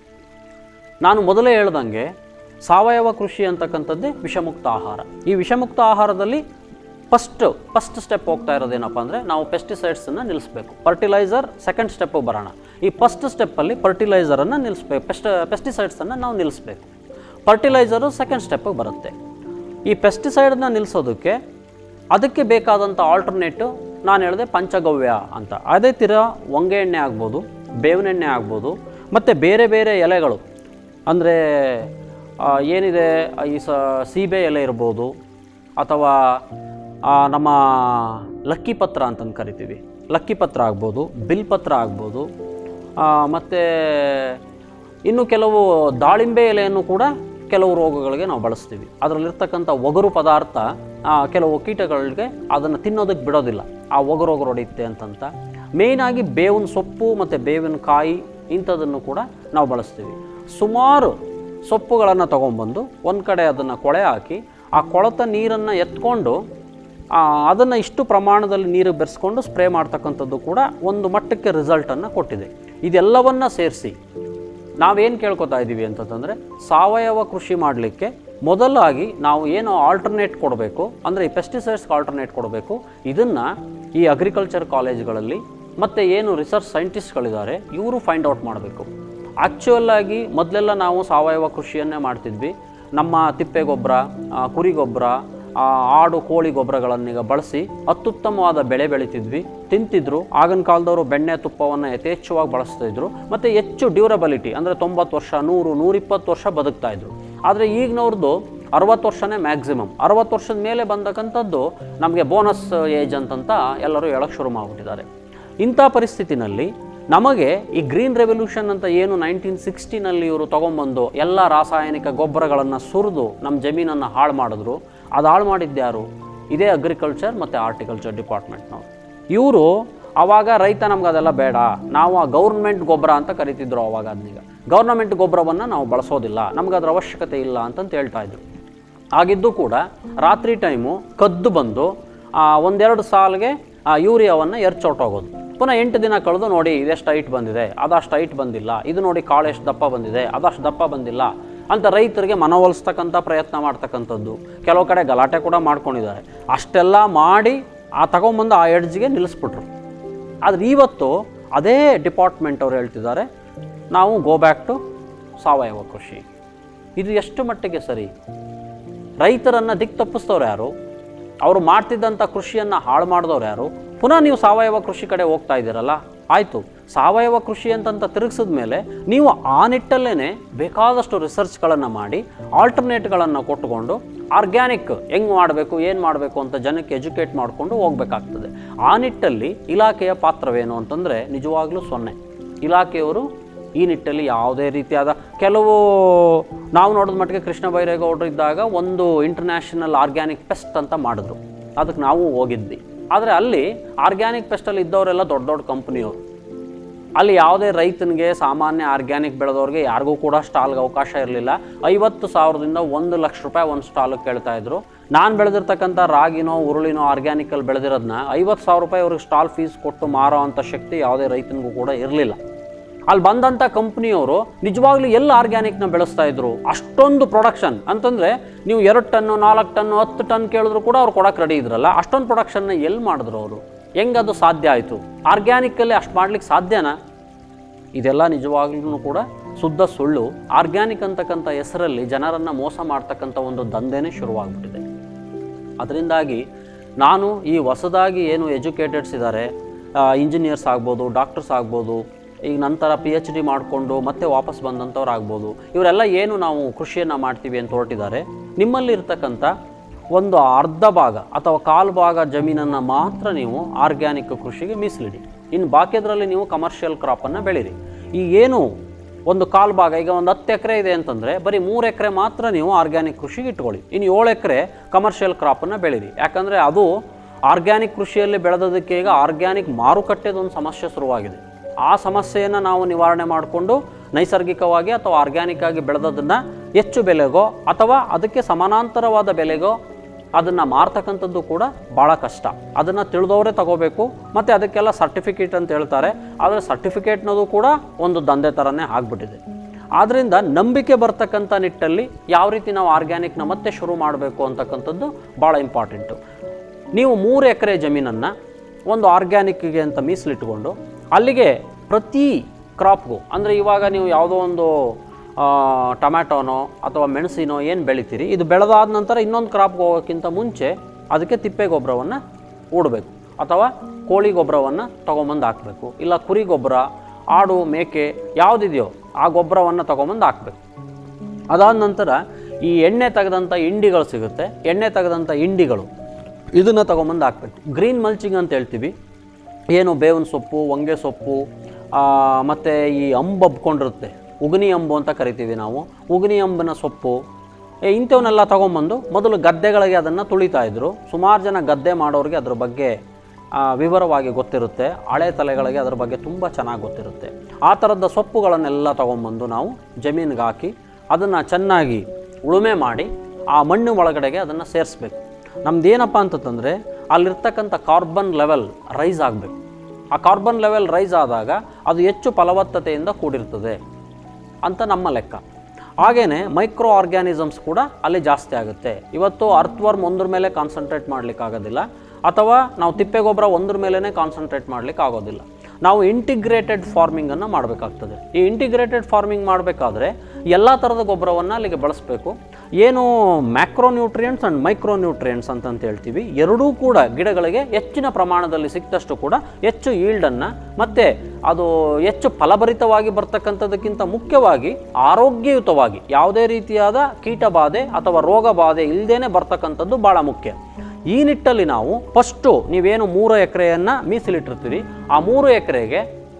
ನಾನು ಮೊದಲೇ ಹೇಳ್ದಂಗೆ ಸಾವಯವ ಕೃಷಿ ಅಂತಕ್ಕಂಥದ್ದೇ ವಿಷಮುಕ್ತ ಆಹಾರ. ಈ ವಿಷಮುಕ್ತ ಆಹಾರದಲ್ಲಿ ಫಸ್ಟ್ ಸ್ಟೆಪ್ ಹೋಗ್ತಾ ಇರೋದೇನಪ್ಪ ಅಂದರೆ ನಾವು ಪೆಸ್ಟಿಸೈಡ್ಸನ್ನು ನಿಲ್ಲಿಸಬೇಕು. ಫರ್ಟಿಲೈಸರ್ ಸೆಕೆಂಡ್ ಸ್ಟೆಪ್ಪು ಬರೋಣ. ಈ ಫಸ್ಟ್ ಸ್ಟೆಪ್ಪಲ್ಲಿ ಫರ್ಟಿಲೈಸರನ್ನು ನಿಲ್ಲಿಸ್ಬೇಕು, ಪೆಸ್ಟಿಸೈಡ್ಸನ್ನು ನಾವು ನಿಲ್ಲಿಸಬೇಕು. ಫರ್ಟಿಲೈಸರು ಸೆಕೆಂಡ್ ಸ್ಟೆಪ್ಪಿಗೆ ಬರುತ್ತೆ. ಈ ಪೆಸ್ಟಿಸೈಡನ್ನ ನಿಲ್ಲಿಸೋದಕ್ಕೆ ಅದಕ್ಕೆ ಬೇಕಾದಂಥ ಆಲ್ಟರ್ನೇಟಿವ್ ನಾನು ಹೇಳಿದೆ ಪಂಚಗವ್ಯ ಅಂತ. ಅದೇ ಥರ ಹೊಂಗೆ ಎಣ್ಣೆ ಆಗ್ಬೋದು, ಬೇವಿನ ಎಣ್ಣೆ ಆಗ್ಬೋದು, ಮತ್ತು ಬೇರೆ ಬೇರೆ ಎಲೆಗಳು ಅಂದರೆ ಏನಿದೆ ಈ ಸೀಬೆ ಎಲೆ ಇರ್ಬೋದು, ಅಥವಾ ನಮ್ಮ ಲಕ್ಕಿ ಪತ್ರ ಅಂತಂದು ಕರಿತೀವಿ, ಲಕ್ಕಿ ಪತ್ರ ಆಗ್ಬೋದು, ಬಿಲ್ ಪತ್ರ ಆಗ್ಬೋದು, ಮತ್ತು ಇನ್ನು ಕೆಲವು ದಾಳಿಂಬೆ ಎಲೆಯನ್ನು ಕೂಡ ಕೆಲವು ರೋಗಗಳಿಗೆ ನಾವು ಬಳಸ್ತೀವಿ. ಅದರಲ್ಲಿರ್ತಕ್ಕಂಥ ಒಗರು ಪದಾರ್ಥ ಕೆಲವು ಕೀಟಗಳಿಗೆ ಅದನ್ನು ತಿನ್ನೋದಕ್ಕೆ ಬಿಡೋದಿಲ್ಲ, ಆ ಒಗರು ಹೊಡೆಯುತ್ತೆ ಅಂತಂತ. ಮೇಯ್ನಾಗಿ ಬೇವಿನ ಸೊಪ್ಪು ಮತ್ತು ಬೇವಿನ ಕಾಯಿ ಇಂಥದನ್ನು ಕೂಡ ನಾವು ಬಳಸ್ತೀವಿ. ಸುಮಾರು ಸೊಪ್ಪುಗಳನ್ನು ತೊಗೊಂಬಂದು ಒಂದು ಕಡೆ ಅದನ್ನು ಕೊಳೆ ಹಾಕಿ ಆ ಕೊಳೆತ ನೀರನ್ನು ಎತ್ಕೊಂಡು ಅದನ್ನು ಇಷ್ಟು ಪ್ರಮಾಣದಲ್ಲಿ ನೀರು ಬೆರೆಸ್ಕೊಂಡು ಸ್ಪ್ರೇ ಮಾಡ್ತಕ್ಕಂಥದ್ದು ಕೂಡ ಒಂದು ಮಟ್ಟಕ್ಕೆ ರಿಸಲ್ಟನ್ನು ಕೊಟ್ಟಿದೆ. ಇದೆಲ್ಲವನ್ನು ಸೇರಿಸಿ ನಾವೇನು ಕೇಳ್ಕೊತಾ ಇದ್ದೀವಿ ಅಂತಂದರೆ, ಸಾವಯವ ಕೃಷಿ ಮಾಡಲಿಕ್ಕೆ ಮೊದಲಾಗಿ ನಾವು ಏನು ಆಲ್ಟರ್ನೇಟ್ ಕೊಡಬೇಕು ಅಂದರೆ ಈ ಪೆಸ್ಟಿಸೈಡ್ಸ್ಗೆ ಆಲ್ಟರ್ನೇಟ್ ಕೊಡಬೇಕು. ಇದನ್ನು ಈ ಅಗ್ರಿಕಲ್ಚರ್ ಕಾಲೇಜ್ಗಳಲ್ಲಿ ಮತ್ತು ಏನು ರಿಸರ್ಚ್ ಸೈಂಟಿಸ್ಟ್ಗಳಿದ್ದಾರೆ ಇವರು ಫೈಂಡ್ ಔಟ್ ಮಾಡಬೇಕು. ಆ್ಯಕ್ಚುಯಲ್ಲಾಗಿ ಮೊದಲೆಲ್ಲ ನಾವು ಸಾವಯವ ಕೃಷಿಯನ್ನೇ ಮಾಡ್ತಿದ್ವಿ. ನಮ್ಮ ತಿಪ್ಪೆ ಗೊಬ್ಬರ, ಕುರಿ ಗೊಬ್ಬರ, ಆಡು ಕೋಳಿ ಗೊಬ್ಬರಗಳನ್ನೀಗ ಬಳಸಿ ಅತ್ಯುತ್ತಮವಾದ ಬೆಳೆ ಬೆಳೀತಿದ್ವಿ, ತಿಂತಿದ್ರು. ಆಗಿನ ಕಾಲದವರು ಬೆಣ್ಣೆ ತುಪ್ಪವನ್ನು ಯಥೇಚ್ಛವಾಗಿ ಬಳಸ್ತಾಯಿದ್ರು ಮತ್ತು ಹೆಚ್ಚು ಡ್ಯೂರಬಿಲಿಟಿ ಅಂದರೆ 90 ವರ್ಷ, 100, 120 ವರ್ಷ ಬದುಕ್ತಾಯಿದ್ರು. ಆದರೆ ಈಗಿನವ್ರದ್ದು 60 ವರ್ಷನೇ ಮ್ಯಾಕ್ಸಿಮಮ್. 60 ವರ್ಷದ ಮೇಲೆ ಬಂದಕ್ಕಂಥದ್ದು ನಮಗೆ ಬೋನಸ್ ಏಜ್ ಅಂತಂತ ಎಲ್ಲರೂ ಹೇಳೋಕ್ಕೆ ಶುರು ಮಾಡಿಬಿಟ್ಟಿದ್ದಾರೆ. ಇಂಥ ಪರಿಸ್ಥಿತಿನಲ್ಲಿ ನಮಗೆ ಈ ಗ್ರೀನ್ ರೆವಲ್ಯೂಷನ್ ಅಂತ ಏನು 1960ನಲ್ಲಿ ಇವರು ತೊಗೊಂಬಂದು ಎಲ್ಲ ರಾಸಾಯನಿಕ ಗೊಬ್ಬರಗಳನ್ನು ಸುರಿದು ನಮ್ಮ ಜಮೀನನ್ನು ಹಾಳು ಮಾಡಿದ್ರು. ಅದು ಹಾಳು ಮಾಡಿದ್ದ್ಯಾರು? ಇದೇ ಅಗ್ರಿಕಲ್ಚರ್ ಮತ್ತು ಹಾರ್ಟಿಕಲ್ಚರ್ ಡಿಪಾರ್ಟ್ಮೆಂಟ್ನವ್ರು. ಇವರು ಆವಾಗ ರೈತ ನಮ್ಗೆ ಅದೆಲ್ಲ ಬೇಡ, ನಾವು ಆ ಗೌರ್ಮೆಂಟ್ ಗೊಬ್ಬರ ಅಂತ ಕರಿತಿದ್ರು ಆವಾಗ. ಅದನ್ನೀಗ ಗೌರ್ಮೆಂಟ್ ಗೊಬ್ಬರವನ್ನು ನಾವು ಬಳಸೋದಿಲ್ಲ, ನಮ್ಗೆ ಅದರ ಅವಶ್ಯಕತೆ ಇಲ್ಲ ಅಂತಂತ ಹೇಳ್ತಾಯಿದ್ರು. ಆಗಿದ್ದು ಕೂಡ ರಾತ್ರಿ ಟೈಮು ಕದ್ದು ಬಂದು ಒಂದೆರಡು ಸಾಲಿಗೆ ಆ ಯೂರಿಯಾವನ್ನು ಎರಚೊಟ್ಟೋಗೋದು. ಪುನಃ 8 ದಿನ ಕಳೆದು ನೋಡಿ ಇದೆಷ್ಟು ಹೈಟ್ ಬಂದಿದೆ, ಅದಷ್ಟು ಹೈಟ್ ಬಂದಿಲ್ಲ, ಇದು ನೋಡಿ ಕಾಳು ಎಷ್ಟು ದಪ್ಪ ಬಂದಿದೆ, ಅದಷ್ಟು ದಪ್ಪ ಬಂದಿಲ್ಲ ಅಂತ ರೈತರಿಗೆ ಮನವೊಲಿಸ್ತಕ್ಕಂಥ ಪ್ರಯತ್ನ ಮಾಡ್ತಕ್ಕಂಥದ್ದು. ಕೆಲವು ಕಡೆ ಗಲಾಟೆ ಕೂಡ ಮಾಡ್ಕೊಂಡಿದ್ದಾರೆ. ಅಷ್ಟೆಲ್ಲ ಮಾಡಿ ತಗೊಂಬಂದು ಆ ಎಡ್ಜ್ಗೆ ನಿಲ್ಲಿಸ್ಬಿಟ್ರು. ಆದರೆ ಇವತ್ತು ಅದೇ ಡಿಪಾರ್ಟ್ಮೆಂಟ್ ಅವ್ರು ಹೇಳ್ತಿದ್ದಾರೆ ನಾವು ಗೋ ಬ್ಯಾಕ್ ಟು ಸಾವಯವ ಕೃಷಿ. ಇದು ಎಷ್ಟು ಮಟ್ಟಿಗೆ ಸರಿ? ರೈತರನ್ನು ದಿಕ್ಕು ತಪ್ಪಿಸ್ತವ್ರು ಯಾರು? ಅವರು ಮಾಡ್ತಿದ್ದಂಥ ಕೃಷಿಯನ್ನು ಹಾಳು ಮಾಡಿದವ್ರು ಯಾರು? ಪುನಃ ನೀವು ಸಾವಯವ ಕೃಷಿ ಕಡೆ ಹೋಗ್ತಾ ಇದ್ದೀರಲ್ಲ, ಆಯಿತು, ಸಾವಯವ ಕೃಷಿ ಅಂತಂತ ತಿರುಗಿಸಿದ ಮೇಲೆ ನೀವು ಆ ನಿಟ್ಟಲ್ಲೇ ಬೇಕಾದಷ್ಟು ರಿಸರ್ಚ್ಗಳನ್ನು ಮಾಡಿ ಆಲ್ಟರ್ನೇಟ್ಗಳನ್ನು ಕೊಟ್ಟುಕೊಂಡು ಆರ್ಗ್ಯಾನಿಕ್ ಹೆಂಗೆ ಮಾಡಬೇಕು, ಏನು ಮಾಡಬೇಕು ಅಂತ ಜನಕ್ಕೆ ಎಜುಕೇಟ್ ಮಾಡಿಕೊಂಡು ಹೋಗಬೇಕಾಗ್ತದೆ. ಆ ನಿಟ್ಟಲ್ಲಿ ಇಲಾಖೆಯ ಪಾತ್ರವೇನು ಅಂತಂದರೆ ನಿಜವಾಗ್ಲೂ 0. ಇಲಾಖೆಯವರು ಈ ನಿಟ್ಟಲ್ಲಿ ಯಾವುದೇ ರೀತಿಯಾದ ಕೆಲವು ನಾವು ನೋಡಿದ ಮಟ್ಟಿಗೆ ಕೃಷ್ಣ ಬೈರೇಗೌಡರು ಇದ್ದಾಗ ಒಂದು ಇಂಟರ್ನ್ಯಾಷನಲ್ ಆರ್ಗ್ಯಾನಿಕ್ ಪೆಸ್ಟ್ ಅಂತ ಮಾಡಿದ್ರು, ಅದಕ್ಕೆ ನಾವು ಹೋಗಿದ್ವಿ. ಆದರೆ ಅಲ್ಲಿ ಆರ್ಗ್ಯಾನಿಕ್ ಪೆಸ್ಟಲ್ಲಿ ಇದ್ದವರೆಲ್ಲ ದೊಡ್ಡ ದೊಡ್ಡ ಕಂಪ್ನಿಯವರು. ಅಲ್ಲಿ ಯಾವುದೇ ರೈತನಿಗೆ ಸಾಮಾನ್ಯ ಆರ್ಗ್ಯಾನಿಕ್ ಬೆಳೆದವ್ರಿಗೆ ಯಾರಿಗೂ ಕೂಡ ಸ್ಟಾಲ್ಗೆ ಅವಕಾಶ ಇರಲಿಲ್ಲ. 50,000ದಿಂದ 1 ಲಕ್ಷ ರೂಪಾಯಿ ಒಂದು ಸ್ಟಾಲ್ಗೆ ಕೇಳ್ತಾಯಿದ್ರು. ನಾನು ಬೆಳೆದಿರ್ತಕ್ಕಂಥ ರಾಗಿನೋ ಉರುಳಿನೋ ಆರ್ಗ್ಯಾನಿಕಲ್ಲಿ ಬೆಳೆದಿರೋದನ್ನ 50,000 ರೂಪಾಯಿ ಅವ್ರಿಗೆ ಸ್ಟಾಲ್ ಫೀಸ್ ಕೊಟ್ಟು ಮಾರೋ ಅಂಥ ಶಕ್ತಿ ಯಾವುದೇ ರೈತನಿಗೂ ಕೂಡ ಇರಲಿಲ್ಲ. ಅಲ್ಲಿ ಬಂದಂಥ ಕಂಪ್ನಿಯವರು ನಿಜವಾಗ್ಲೂ ಎಲ್ಲ ಆರ್ಗ್ಯಾನಿಕ್ನ ಬೆಳೆಸ್ತಾ ಇದ್ರು. ಅಷ್ಟೊಂದು ಪ್ರೊಡಕ್ಷನ್ ಅಂತಂದರೆ ನೀವು 2 ಟನ್ನು 4 ಟನ್ನು 10 ಟನ್ ಕೇಳಿದ್ರು ಕೂಡ ಅವ್ರು ಕೊಡೋಕೆ ರೆಡಿ ಇದ್ರಲ್ಲ. ಅಷ್ಟೊಂದು ಪ್ರೊಡಕ್ಷನ್ನ ಎಲ್ಲಿ ಮಾಡಿದ್ರು ಅವರು? ಹೆಂಗೆ ಅದು ಸಾಧ್ಯ ಆಯಿತು? ಆರ್ಗ್ಯಾನಿಕಲ್ಲಿ ಅಷ್ಟು ಮಾಡ್ಲಿಕ್ಕೆ ಸಾಧ್ಯನಾ? ಇದೆಲ್ಲ ನಿಜವಾಗ್ಲೂ ಕೂಡ ಶುದ್ಧ ಸುಳ್ಳು. ಆರ್ಗ್ಯಾನಿಕ್ ಅಂತಕ್ಕಂಥ ಹೆಸರಲ್ಲಿ ಜನರನ್ನು ಮೋಸ ಮಾಡ್ತಕ್ಕಂಥ ಒಂದು ದಂಧೆನೇ ಶುರುವಾಗ್ಬಿಟ್ಟಿದೆ. ಅದರಿಂದಾಗಿ ನಾನು ಈ ಹೊಸದಾಗಿ ಏನು ಎಜುಕೇಟೆಡ್ಸ್ ಇದ್ದಾರೆ, ಇಂಜಿನಿಯರ್ಸ್ ಆಗ್ಬೋದು, ಡಾಕ್ಟರ್ಸ್ ಆಗ್ಬೋದು, ಈಗ ನಂತರ PhD ಮಾಡಿಕೊಂಡು ಮತ್ತೆ ವಾಪಸ್ ಬಂದಂಥವ್ರು ಆಗ್ಬೋದು, ಇವರೆಲ್ಲ ಏನು ನಾವು ಕೃಷಿಯನ್ನು ಮಾಡ್ತೀವಿ ಅಂತ ಹೊರಟಿದ್ದಾರೆ. ನಿಮ್ಮಲ್ಲಿ ಇರ್ತಕ್ಕಂಥ ಒಂದು ಅರ್ಧ ಭಾಗ ಅಥವಾ ಕಾಲು ಭಾಗ ಜಮೀನನ್ನು ಮಾತ್ರ ನೀವು ಆರ್ಗ್ಯಾನಿಕ್ ಕೃಷಿಗೆ ಮೀಸಲಿಡಿ. ಇನ್ನು ಬಾಕಿದ್ರಲ್ಲಿ ನೀವು ಕಮರ್ಷಿಯಲ್ ಕ್ರಾಪನ್ನು ಬೆಳೀರಿ. ಈಗ ಏನು ಒಂದು ಕಾಲು ಭಾಗ, ಈಗ ಒಂದು 10 ಎಕರೆ ಇದೆ ಅಂತಂದರೆ ಬರೀ 3 ಎಕರೆ ಮಾತ್ರ ನೀವು ಆರ್ಗ್ಯಾನಿಕ್ ಕೃಷಿಗೆ ಇಟ್ಕೊಳ್ಳಿ. ಇನ್ನು 7 ಎಕರೆ ಕಮರ್ಷಿಯಲ್ ಕ್ರಾಪನ್ನು ಬೆಳೀರಿ. ಯಾಕಂದರೆ ಅದು ಆರ್ಗ್ಯಾನಿಕ್ ಕೃಷಿಯಲ್ಲಿ ಬೆಳೆದೋದಕ್ಕೆ ಈಗ ಆರ್ಗ್ಯಾನಿಕ್ ಮಾರುಕಟ್ಟೆದೊಂದು ಸಮಸ್ಯೆ ಶುರುವಾಗಿದೆ. ಆ ಸಮಸ್ಯೆಯನ್ನು ನಾವು ನಿವಾರಣೆ ಮಾಡಿಕೊಂಡು ನೈಸರ್ಗಿಕವಾಗಿ ಅಥವಾ ಆರ್ಗ್ಯಾನಿಕ್ ಆಗಿ ಬೆಳೆದದನ್ನು ಹೆಚ್ಚು ಬೆಲೆಗೋ ಅಥವಾ ಅದಕ್ಕೆ ಸಮಾನಾಂತರವಾದ ಬೆಲೆಗೋ ಅದನ್ನು ಮಾರ್ತಕ್ಕಂಥದ್ದು ಕೂಡ ಭಾಳ ಕಷ್ಟ. ಅದನ್ನು ತಿಳಿದವರೇ ತಗೋಬೇಕು. ಮತ್ತು ಅದಕ್ಕೆಲ್ಲ ಸರ್ಟಿಫಿಕೇಟ್ ಅಂತ ಹೇಳ್ತಾರೆ. ಆದರೆ ಸರ್ಟಿಫಿಕೇಟ್ನದು ಕೂಡ ಒಂದು ದಂಧೆ ಥರನೇ ಆಗಿಬಿಟ್ಟಿದೆ. ಆದ್ದರಿಂದ ನಂಬಿಕೆ ಬರ್ತಕ್ಕಂಥ ನಿಟ್ಟಲ್ಲಿ ಯಾವ ರೀತಿ ನಾವು ಆರ್ಗ್ಯಾನಿಕ್ನ ಮತ್ತೆ ಶುರು ಮಾಡಬೇಕು ಅಂತಕ್ಕಂಥದ್ದು ಭಾಳ ಇಂಪಾರ್ಟೆಂಟು. ನೀವು 3 ಎಕರೆ ಜಮೀನನ್ನು ಒಂದು ಆರ್ಗ್ಯಾನಿಕ್ಗೆ ಅಂತ ಮೀಸಲಿಟ್ಕೊಂಡು ಅಲ್ಲಿಗೆ ಪ್ರತಿ ಕ್ರಾಪ್ಗೂ, ಅಂದರೆ ಇವಾಗ ನೀವು ಯಾವುದೋ ಒಂದು ಟೊಮ್ಯಾಟೋನೋ ಅಥವಾ ಮೆಣಸಿನೋ ಏನು ಬೆಳಿತೀರಿ, ಇದು ಬೆಳೆದಾದ ನಂತರ ಇನ್ನೊಂದು ಕ್ರಾಪ್ಗೆ ಹೋಗೋಕ್ಕಿಂತ ಮುಂಚೆ ಅದಕ್ಕೆ ತಿಪ್ಪೆ ಗೊಬ್ಬರವನ್ನು ಹೂಡಬೇಕು ಅಥವಾ ಕೋಳಿ ಗೊಬ್ಬರವನ್ನು ತೊಗೊಂಬಂದು ಹಾಕಬೇಕು. ಇಲ್ಲ ಕುರಿ ಗೊಬ್ಬರ, ಆಡು ಮೇಕೆ ಯಾವುದಿದೆಯೋ ಆ ಗೊಬ್ಬರವನ್ನು ತೊಗೊಂಬಂದು ಹಾಕಬೇಕು. ಅದಾದ ನಂತರ ಈ ಎಣ್ಣೆ ತೆಗೆದಂಥ ಹಿಂಡಿಗಳು ಸಿಗುತ್ತೆ, ಎಣ್ಣೆ ತೆಗೆದಂಥ ಹಿಂಡಿಗಳು ಇದನ್ನು ತೊಗೊಂಬಂದು ಹಾಕಬೇಕು. ಗ್ರೀನ್ ಮಲ್ಚಿಂಗ್ ಅಂತ ಹೇಳ್ತೀವಿ. ಏನು ಬೇವಿನ ಸೊಪ್ಪು, ಹೊಂಗೆ ಸೊಪ್ಪು ಮತ್ತು ಈ ಅಂಬು ಹಬ್ಕೊಂಡಿರುತ್ತೆ, ಉಗನಿ ಅಂಬು ಅಂತ ಕರಿತೀವಿ ನಾವು. ಉಗನಿ ಅಂಬಿನ ಸೊಪ್ಪು ಇಂಥವನ್ನೆಲ್ಲ ತೊಗೊಂಬಂದು ಮೊದಲು ಗದ್ದೆಗಳಿಗೆ ಅದನ್ನು ತುಳಿತಾಯಿದ್ರು. ಸುಮಾರು ಜನ ಗದ್ದೆ ಮಾಡೋರಿಗೆ ಅದ್ರ ಬಗ್ಗೆ ವಿವರವಾಗಿ ಗೊತ್ತಿರುತ್ತೆ. ಹಳೆ ತಲೆಗಳಿಗೆ ಅದ್ರ ಬಗ್ಗೆ ತುಂಬ ಚೆನ್ನಾಗಿ ಗೊತ್ತಿರುತ್ತೆ. ಆ ಥರದ ಸೊಪ್ಪುಗಳನ್ನೆಲ್ಲ ತೊಗೊಂಬಂದು ನಾವು ಜಮೀನಿಗೆ ಹಾಕಿ ಅದನ್ನು ಚೆನ್ನಾಗಿ ಉಳುಮೆ ಮಾಡಿ ಆ ಮಣ್ಣು ಒಳಗಡೆಗೆ ಅದನ್ನು ಸೇರಿಸ್ಬೇಕು. ನಮ್ದೇನಪ್ಪ ಅಂತಂದರೆ ಅಲ್ಲಿರ್ತಕ್ಕಂಥ ಕಾರ್ಬನ್ ಲೆವೆಲ್ ರೈಸ್ ಆಗಬೇಕು. ಆ ಕಾರ್ಬನ್ ಲೆವೆಲ್ ರೈಸ್ ಆದಾಗ ಅದು ಹೆಚ್ಚು ಫಲವತ್ತತೆಯಿಂದ ಕೂಡಿರ್ತದೆ ಅಂತ ನಮ್ಮ ಲೆಕ್ಕ. ಹಾಗೆಯೇ ಮೈಕ್ರೋ ಆರ್ಗ್ಯಾನಿಸಮ್ಸ್ ಕೂಡ ಅಲ್ಲಿ ಜಾಸ್ತಿ ಆಗುತ್ತೆ. ಇವತ್ತು ಅರ್ಥ್ವರ್ಮ್ ಒಂದ್ರ ಮೇಲೆ ಕಾನ್ಸಂಟ್ರೇಟ್ ಮಾಡಲಿಕ್ಕಾಗೋದಿಲ್ಲ, ಅಥವಾ ನಾವು ತಿಪ್ಪೆ ಗೊಬ್ಬರ ಒಂದ್ರ ಮೇಲೇ ಕಾನ್ಸಂಟ್ರೇಟ್ ಮಾಡಲಿಕ್ಕೆ ಆಗೋದಿಲ್ಲ. ನಾವು ಇಂಟಿಗ್ರೇಟೆಡ್ ಫಾರ್ಮಿಂಗನ್ನು ಮಾಡಬೇಕಾಗ್ತದೆ. ಈ ಇಂಟಿಗ್ರೇಟೆಡ್ ಫಾರ್ಮಿಂಗ್ ಮಾಡಬೇಕಾದ್ರೆ ಎಲ್ಲ ಥರದ ಗೊಬ್ಬರವನ್ನು ಅಲ್ಲಿಗೆ ಬಳಸಬೇಕು. ಏನು macro nutrients and micro nutrients ಅಂತಂತ ಹೇಳ್ತೀವಿ, ಎರಡೂ ಕೂಡ ಗಿಡಗಳಿಗೆ ಹೆಚ್ಚಿನ ಪ್ರಮಾಣದಲ್ಲಿ ಸಿಕ್ತಷ್ಟು ಕೂಡ ಹೆಚ್ಚು ಈಲ್ಡನ್ನು ಮತ್ತು ಅದು ಹೆಚ್ಚು ಫಲಭರಿತವಾಗಿ ಬರ್ತಕ್ಕಂಥದ್ದಕ್ಕಿಂತ ಮುಖ್ಯವಾಗಿ ಆರೋಗ್ಯಯುತವಾಗಿ ಯಾವುದೇ ರೀತಿಯಾದ ಕೀಟಬಾಧೆ ಅಥವಾ ರೋಗ ಬಾಧೆ ಇಲ್ಲದೇ ಬರ್ತಕ್ಕಂಥದ್ದು ಭಾಳ ಮುಖ್ಯ. ಈ ನಿಟ್ಟಲ್ಲಿ ನಾವು ಫಸ್ಟು ನೀವೇನು 3 ಎಕರೆಯನ್ನು ಮೀಸಲಿಟ್ಟಿರ್ತೀರಿ, ಆ 3 ಎಕರೆಗೆ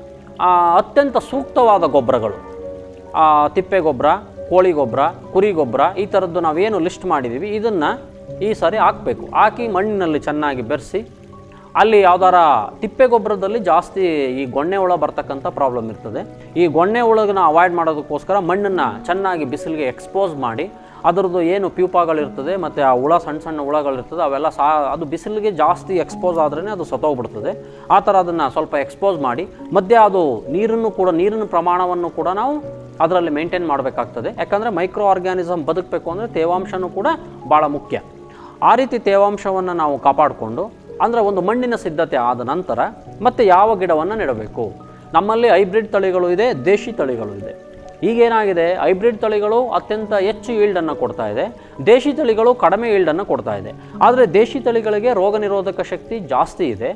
ಅತ್ಯಂತ ಸೂಕ್ತವಾದ ಗೊಬ್ಬರಗಳು, ತಿಪ್ಪೆ ಗೊಬ್ಬರ, ಕೋಳಿ ಗೊಬ್ಬರ, ಕುರಿ ಗೊಬ್ಬರ, ಈ ಥರದ್ದು ನಾವೇನು ಲಿಸ್ಟ್ ಮಾಡಿದ್ದೀವಿ ಇದನ್ನು ಈ ಸಾರಿ ಹಾಕಬೇಕು. ಹಾಕಿ ಮಣ್ಣಿನಲ್ಲಿ ಚೆನ್ನಾಗಿ ಬೆರೆಸಿ, ಅಲ್ಲಿ ಯಾವ್ದಾರ ತಿಪ್ಪೆ ಗೊಬ್ಬರದಲ್ಲಿ ಜಾಸ್ತಿ ಈ ಗೊಣ್ಣೆ ಹುಳ ಬರ್ತಕ್ಕಂಥ ಪ್ರಾಬ್ಲಮ್ ಇರ್ತದೆ. ಈ ಗೊಣ್ಣೆ ಹುಳಗನ್ನ ಅವಾಯ್ಡ್ ಮಾಡೋದಕ್ಕೋಸ್ಕರ ಮಣ್ಣನ್ನು ಚೆನ್ನಾಗಿ ಬಿಸಿಲಿಗೆ ಎಕ್ಸ್ಪೋಸ್ ಮಾಡಿ ಅದರದ್ದು ಏನು ಪ್ಯೂಪಾಗಳಿರ್ತದೆ ಮತ್ತು ಆ ಹುಳ ಸಣ್ಣ ಸಣ್ಣ ಹುಳಗಳಿರ್ತದೆ ಅವೆಲ್ಲ ಅದು ಬಿಸಿಲಿಗೆ ಜಾಸ್ತಿ ಎಕ್ಸ್ಪೋಸ್ ಆದ್ರೇ ಅದು ಸತ್ತೋಗ್ಬಿಡ್ತದೆ. ಆ ಥರ ಅದನ್ನು ಸ್ವಲ್ಪ ಎಕ್ಸ್ಪೋಸ್ ಮಾಡಿ ಮಧ್ಯೆ ಅದು ನೀರಿನ ಪ್ರಮಾಣವನ್ನು ಕೂಡ ನಾವು ಅದರಲ್ಲಿ ಮೇಂಟೈನ್ ಮಾಡಬೇಕಾಗ್ತದೆ. ಯಾಕಂದರೆ ಮೈಕ್ರೋ ಆರ್ಗ್ಯಾನಿಸಮ್ ಬದುಕಬೇಕು ಅಂದರೆ ತೇವಾಂಶನೂ ಕೂಡ ಭಾಳ ಮುಖ್ಯ. ಆ ರೀತಿ ತೇವಾಂಶವನ್ನು ನಾವು ಕಾಪಾಡಿಕೊಂಡು, ಅಂದರೆ ಒಂದು ಮಣ್ಣಿನ ಸಿದ್ಧತೆ ಆದ ನಂತರ ಮತ್ತೆ ಯಾವ ಗಿಡವನ್ನು ನೆಡಬೇಕು. ನಮ್ಮಲ್ಲಿ ಹೈಬ್ರಿಡ್ ತಳಿಗಳು ಇದೆ, ದೇಶಿ ತಳಿಗಳು ಇದೆ. ಈಗೇನಾಗಿದೆ, ಹೈಬ್ರಿಡ್ ತಳಿಗಳು ಅತ್ಯಂತ ಹೆಚ್ಚು ಈಲ್ಡನ್ನು ಕೊಡ್ತಾ ಇದೆ, ದೇಶಿ ತಳಿಗಳು ಕಡಿಮೆ ಈಲ್ಡನ್ನು ಕೊಡ್ತಾ ಇದೆ. ಆದರೆ ದೇಶಿ ತಳಿಗಳಿಗೆ ರೋಗ ನಿರೋಧಕ ಶಕ್ತಿ ಜಾಸ್ತಿ ಇದೆ,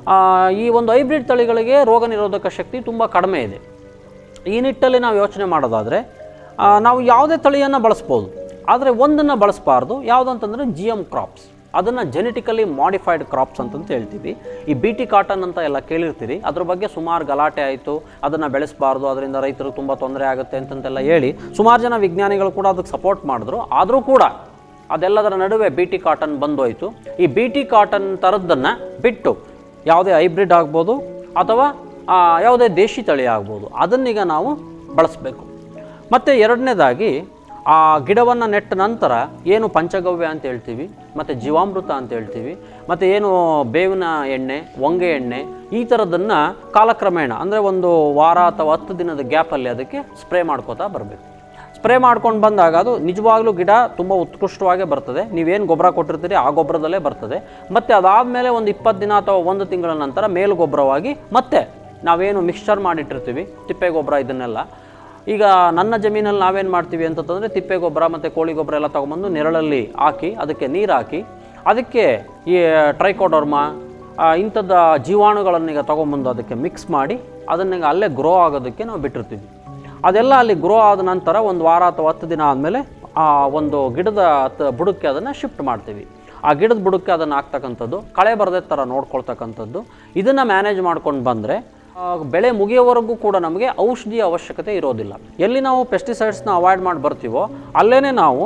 ಈ ಒಂದು ಹೈಬ್ರಿಡ್ ತಳಿಗಳಿಗೆ ರೋಗ ನಿರೋಧಕ ಶಕ್ತಿ ತುಂಬ ಕಡಿಮೆ ಇದೆ. ಈ ನಿಟ್ಟಲ್ಲಿ ನಾವು ಯೋಚನೆ ಮಾಡೋದಾದರೆ ನಾವು ಯಾವುದೇ ತಳಿಯನ್ನು ಬಳಸ್ಬೋದು, ಆದರೆ ಒಂದನ್ನು ಬಳಸಬಾರ್ದು. ಯಾವುದಂತಂದರೆ GM ಕ್ರಾಪ್ಸ್, ಅದನ್ನು ಜೆನೆಟಿಕಲಿ ಮಾಡಿಫೈಡ್ ಕ್ರಾಪ್ಸ್ ಅಂತಂತ ಹೇಳ್ತೀವಿ. ಈ BT ಕಾಟನ್ ಅಂತ ಎಲ್ಲ ಕೇಳಿರ್ತೀರಿ, ಅದ್ರ ಬಗ್ಗೆ ಸುಮಾರು ಗಲಾಟೆ ಆಯಿತು. ಅದನ್ನು ಬೆಳೆಸಬಾರ್ದು, ಅದರಿಂದ ರೈತರಿಗೆ ತುಂಬ ತೊಂದರೆ ಆಗುತ್ತೆ ಅಂತಂತೆಲ್ಲ ಹೇಳಿ ಸುಮಾರು ಜನ ವಿಜ್ಞಾನಿಗಳು ಕೂಡ ಅದಕ್ಕೆ ಸಪೋರ್ಟ್ ಮಾಡಿದ್ರು. ಆದರೂ ಕೂಡ ಅದೆಲ್ಲದರ ನಡುವೆ BT ಕಾಟನ್ ಬಂದೋಯ್ತು. ಈ BT ಕಾಟನ್ ಥರದ್ದನ್ನು ಬಿಟ್ಟು ಯಾವುದೇ ಹೈಬ್ರಿಡ್ ಆಗ್ಬೋದು ಅಥವಾ ಯಾವುದೇ ದೇಶಿ ತಳಿ ಆಗ್ಬೋದು, ಅದನ್ನೀಗ ನಾವು ಬಳಸಬೇಕು. ಮತ್ತು ಎರಡನೇದಾಗಿ ಆ ಗಿಡವನ್ನು ನೆಟ್ಟ ನಂತರ ಏನು ಪಂಚಗವ್ಯ ಅಂತ ಹೇಳ್ತೀವಿ, ಮತ್ತು ಜೀವಾಮೃತ ಅಂತ ಹೇಳ್ತೀವಿ, ಮತ್ತು ಏನು ಬೇವಿನ ಎಣ್ಣೆ, ಹೊಂಗೆ ಎಣ್ಣೆ, ಈ ಥರದನ್ನು ಕಾಲಕ್ರಮೇಣ ಅಂದರೆ ಒಂದು ವಾರ ಅಥವಾ 10 ದಿನದ ಗ್ಯಾಪಲ್ಲಿ ಅದಕ್ಕೆ ಸ್ಪ್ರೇ ಮಾಡ್ಕೋತಾ ಬರಬೇಕು. ಸ್ಪ್ರೇ ಮಾಡ್ಕೊಂಡು ಬಂದಾಗ ಅದು ನಿಜವಾಗ್ಲೂ ಗಿಡ ತುಂಬ ಉತ್ಕೃಷ್ಟವಾಗೇ ಬರ್ತದೆ. ನೀವೇನು ಗೊಬ್ಬರ ಕೊಟ್ಟಿರ್ತೀರಿ ಆ ಗೊಬ್ಬರದಲ್ಲೇ ಬರ್ತದೆ. ಮತ್ತು ಅದಾದಮೇಲೆ ಒಂದು 20 ದಿನ ಅಥವಾ 1 ತಿಂಗಳ ನಂತರ ಮೇಲು ಗೊಬ್ಬರವಾಗಿ ಮತ್ತೆ ನಾವೇನು ಮಿಕ್ಸ್ಚರ್ ಮಾಡಿಟ್ಟಿರ್ತೀವಿ ತಿಪ್ಪೆ ಗೊಬ್ಬರ ಇದನ್ನೆಲ್ಲ, ಈಗ ನನ್ನ ಜಮೀನಲ್ಲಿ ನಾವೇನು ಮಾಡ್ತೀವಿ ಅಂತಂದರೆ ತಿಪ್ಪೆ ಗೊಬ್ಬರ ಮತ್ತು ಕೋಳಿ ಗೊಬ್ಬರ ಎಲ್ಲ ತೊಗೊಂಬಂದು ನೆರಳಲ್ಲಿ ಹಾಕಿ ಅದಕ್ಕೆ ನೀರು ಹಾಕಿ ಅದಕ್ಕೆ ಈ ಟ್ರೈಕೋಡರ್ಮಾ ಇಂಥದ್ದು ಜೀವಾಣುಗಳನ್ನೀಗ ತೊಗೊಂಬಂದು ಅದಕ್ಕೆ ಮಿಕ್ಸ್ ಮಾಡಿ ಅದನ್ನೀಗ ಅಲ್ಲೇ ಗ್ರೋ ಆಗೋದಕ್ಕೆ ನಾವು ಬಿಟ್ಟಿರ್ತೀವಿ. ಅದೆಲ್ಲ ಅಲ್ಲಿ ಗ್ರೋ ಆದ ನಂತರ ಒಂದು ವಾರ ಅಥವಾ 10 ದಿನ ಆದಮೇಲೆ ಆ ಒಂದು ಗಿಡದ ಬುಡಕ್ಕೆ ಅದನ್ನು ಶಿಫ್ಟ್ ಮಾಡ್ತೀವಿ. ಆ ಗಿಡದ ಬುಡಕ್ಕೆ ಅದನ್ನು ಹಾಕ್ತಕ್ಕಂಥದ್ದು, ಕಳೆ ಬರದೇ ಥರ ನೋಡ್ಕೊಳ್ತಕ್ಕಂಥದ್ದು, ಇದನ್ನು ಮ್ಯಾನೇಜ್ ಮಾಡ್ಕೊಂಡು ಬಂದರೆ ಬೆಳೆ ಮುಗಿಯೋವರೆಗೂ ಕೂಡ ನಮಗೆ ಔಷಧಿಯ ಅವಶ್ಯಕತೆ ಇರೋದಿಲ್ಲ. ಎಲ್ಲಿ ನಾವು ಪೆಸ್ಟಿಸೈಡ್ಸ್ನ ಅವಾಯ್ಡ್ ಮಾಡಿ ಬರ್ತೀವೋ ಅಲ್ಲೇ ನಾವು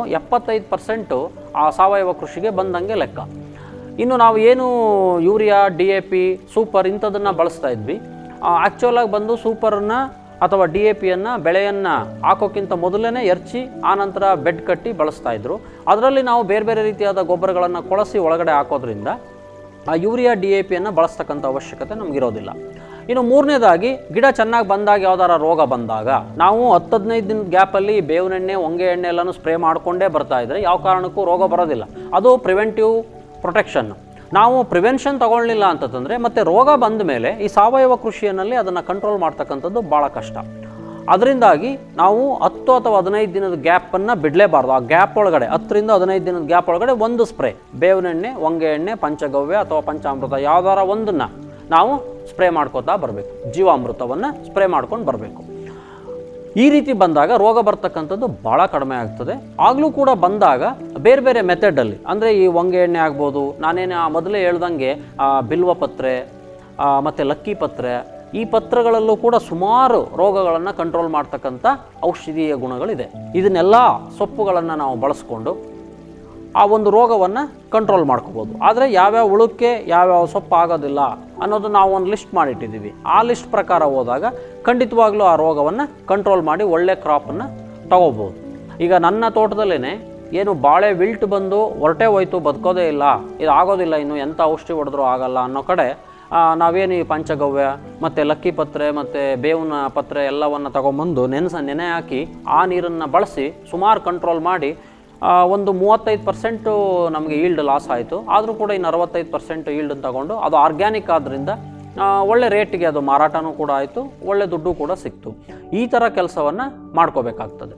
75% ಆ ಸಾವಯವ ಕೃಷಿಗೆ ಬಂದಂಗೆ ಲೆಕ್ಕ. ಇನ್ನು ನಾವು ಏನು ಯೂರಿಯಾ, DAP, ಸೂಪರ್ ಇಂಥದನ್ನು ಬಳಸ್ತಾ ಇದ್ವಿ, ಆ್ಯಕ್ಚುಲಾಗಿ ಬಂದು ಸೂಪರನ್ನು ಅಥವಾ DAPಯನ್ನು ಬೆಳೆಯನ್ನು ಹಾಕೋಕ್ಕಿಂತ ಮೊದಲೇ ಎರಚಿ ಆನಂತರ ಬೆಡ್ ಕಟ್ಟಿ ಬಳಸ್ತಾ ಇದ್ರು. ಅದರಲ್ಲಿ ನಾವು ಬೇರೆ ಬೇರೆ ರೀತಿಯಾದ ಗೊಬ್ಬರಗಳನ್ನು ಕೊಳಸಿ ಒಳಗಡೆ ಹಾಕೋದ್ರಿಂದ ಆ ಯೂರಿಯಾ DAPಯನ್ನು ಬಳಸ್ತಕ್ಕಂಥ ಅವಶ್ಯಕತೆ ನಮಗಿರೋದಿಲ್ಲ. ಇನ್ನು ಮೂರನೇದಾಗಿ ಗಿಡ ಚೆನ್ನಾಗಿ ಬಂದಾಗ ಯಾವ್ದಾರ ರೋಗ ಬಂದಾಗ ನಾವು 10-15 ದಿನದ ಗ್ಯಾಪಲ್ಲಿ ಬೇವಿನ ಎಣ್ಣೆ, ಹೊಂಗೆ ಎಣ್ಣೆ ಎಲ್ಲನೂ ಸ್ಪ್ರೇ ಮಾಡಿಕೊಂಡೇ ಬರ್ತಾ ಇದ್ರೆ ಯಾವ ಕಾರಣಕ್ಕೂ ರೋಗ ಬರೋದಿಲ್ಲ. ಅದು ಪ್ರಿವೆಂಟಿವ್ ಪ್ರೊಟೆಕ್ಷನ್. ನಾವು ಪ್ರಿವೆನ್ಷನ್ ತಗೊಳ್ಳಿಲ್ಲ ಅಂತಂದರೆ ಮತ್ತೆ ರೋಗ ಬಂದ ಮೇಲೆ ಈ ಸಾವಯವ ಕೃಷಿಯಲ್ಲಿ ಅದನ್ನು ಕಂಟ್ರೋಲ್ ಮಾಡ್ತಕ್ಕಂಥದ್ದು ಭಾಳ ಕಷ್ಟ. ಅದರಿಂದಾಗಿ ನಾವು 10 ಅಥವಾ 15 ದಿನದ ಗ್ಯಾಪನ್ನು ಬಿಡಲೇಬಾರ್ದು. ಆ ಗ್ಯಾಪ್ ಒಳಗಡೆ 10ರಿಂದ 15 ದಿನದ ಗ್ಯಾಪ್ ಒಳಗಡೆ ಒಂದು ಸ್ಪ್ರೇ ಬೇವಿನ ಎಣ್ಣೆ, ಹೊಂಗೆ ಎಣ್ಣೆ, ಪಂಚಗವ್ಯ ಅಥವಾ ಪಂಚಾಮೃತ ಯಾವ್ದಾರ ಒಂದನ್ನು ನಾವು ಸ್ಪ್ರೇ ಮಾಡ್ಕೋತಾ ಬರಬೇಕು. ಜೀವಾಮೃತವನ್ನು ಸ್ಪ್ರೇ ಮಾಡ್ಕೊಂಡು ಬರಬೇಕು. ಈ ರೀತಿ ಬಂದಾಗ ರೋಗ ಬರ್ತಕ್ಕಂಥದ್ದು ಭಾಳ ಕಡಿಮೆ ಆಗ್ತದೆ. ಆಗಲೂ ಕೂಡ ಬಂದಾಗ ಬೇರೆ ಬೇರೆ ಮೆಥಡಲ್ಲಿ, ಅಂದರೆ ಈ ಹೊಂಗೆ ಎಣ್ಣೆ ಆಗ್ಬೋದು, ನಾನೇನು ಮೊದಲೇ ಹೇಳ್ದಂಗೆ ಬಿಲ್ವ ಪತ್ರೆ ಮತ್ತು ಲಕ್ಕಿ ಪತ್ರೆ, ಈ ಪತ್ರಗಳಲ್ಲೂ ಕೂಡ ಸುಮಾರು ರೋಗಗಳನ್ನು ಕಂಟ್ರೋಲ್ ಮಾಡ್ತಕ್ಕಂಥ ಔಷಧೀಯ ಗುಣಗಳಿದೆ. ಇದನ್ನೆಲ್ಲ ಸೊಪ್ಪುಗಳನ್ನು ನಾವು ಬಳಸ್ಕೊಂಡು ಆ ಒಂದು ರೋಗವನ್ನು ಕಂಟ್ರೋಲ್ ಮಾಡ್ಕೋಬೋದು. ಆದರೆ ಯಾವ್ಯಾವ ಹುಳುಕ್ಕೆ ಯಾವ್ಯಾವ ಸೊಪ್ಪು ಆಗೋದಿಲ್ಲ ಅನ್ನೋದು ನಾವು ಒಂದು ಲಿಸ್ಟ್ ಮಾಡಿಟ್ಟಿದ್ದೀವಿ. ಆ ಲಿಸ್ಟ್ ಪ್ರಕಾರ ಹೋದಾಗ ಖಂಡಿತವಾಗ್ಲೂ ಆ ರೋಗವನ್ನು ಕಂಟ್ರೋಲ್ ಮಾಡಿ ಒಳ್ಳೆ ಕ್ರಾಪನ್ನು ತಗೋಬೋದು. ಈಗ ನನ್ನ ತೋಟದಲ್ಲೇ ಏನು ಬಾಳೆ ವಿಲ್ಟ್ ಬಂದು ಹೊರಟೆ ಹೋಯ್ತು, ಬದುಕೋದೇ ಇಲ್ಲ, ಇದು ಆಗೋದಿಲ್ಲ, ಇನ್ನು ಎಂಥ ಔಷಧಿ ಹೊಡೆದ್ರೂ ಆಗಲ್ಲ ಅನ್ನೋ ಕಡೆ ನಾವೇನು ಈ ಪಂಚಗವ್ಯ ಮತ್ತು ಲಕ್ಕಿ ಪತ್ರೆ ಮತ್ತು ಬೇವಿನ ಪತ್ರೆ ಎಲ್ಲವನ್ನು ತಗೊಂಬಂದು ನೆನೆ ಹಾಕಿ ಆ ನೀರನ್ನು ಬಳಸಿ ಸುಮಾರು ಕಂಟ್ರೋಲ್ ಮಾಡಿ ಒಂದು 35% ನಮಗೆ ಈಲ್ಡ್ ಲಾಸ್ ಆಯಿತು. ಆದರೂ ಕೂಡ ಇನ್ನು 65% ಈಲ್ಡನ್ನು ತಗೊಂಡು ಅದು ಆರ್ಗ್ಯಾನಿಕ್ ಆದ್ದರಿಂದ ಒಳ್ಳೆ ರೇಟಿಗೆ ಅದು ಮಾರಾಟನೂ ಕೂಡ ಆಯಿತು, ಒಳ್ಳೆ ದುಡ್ಡು ಕೂಡ ಸಿಕ್ತು. ಈ ಥರ ಕೆಲಸವನ್ನು ಮಾಡ್ಕೋಬೇಕಾಗ್ತದೆ.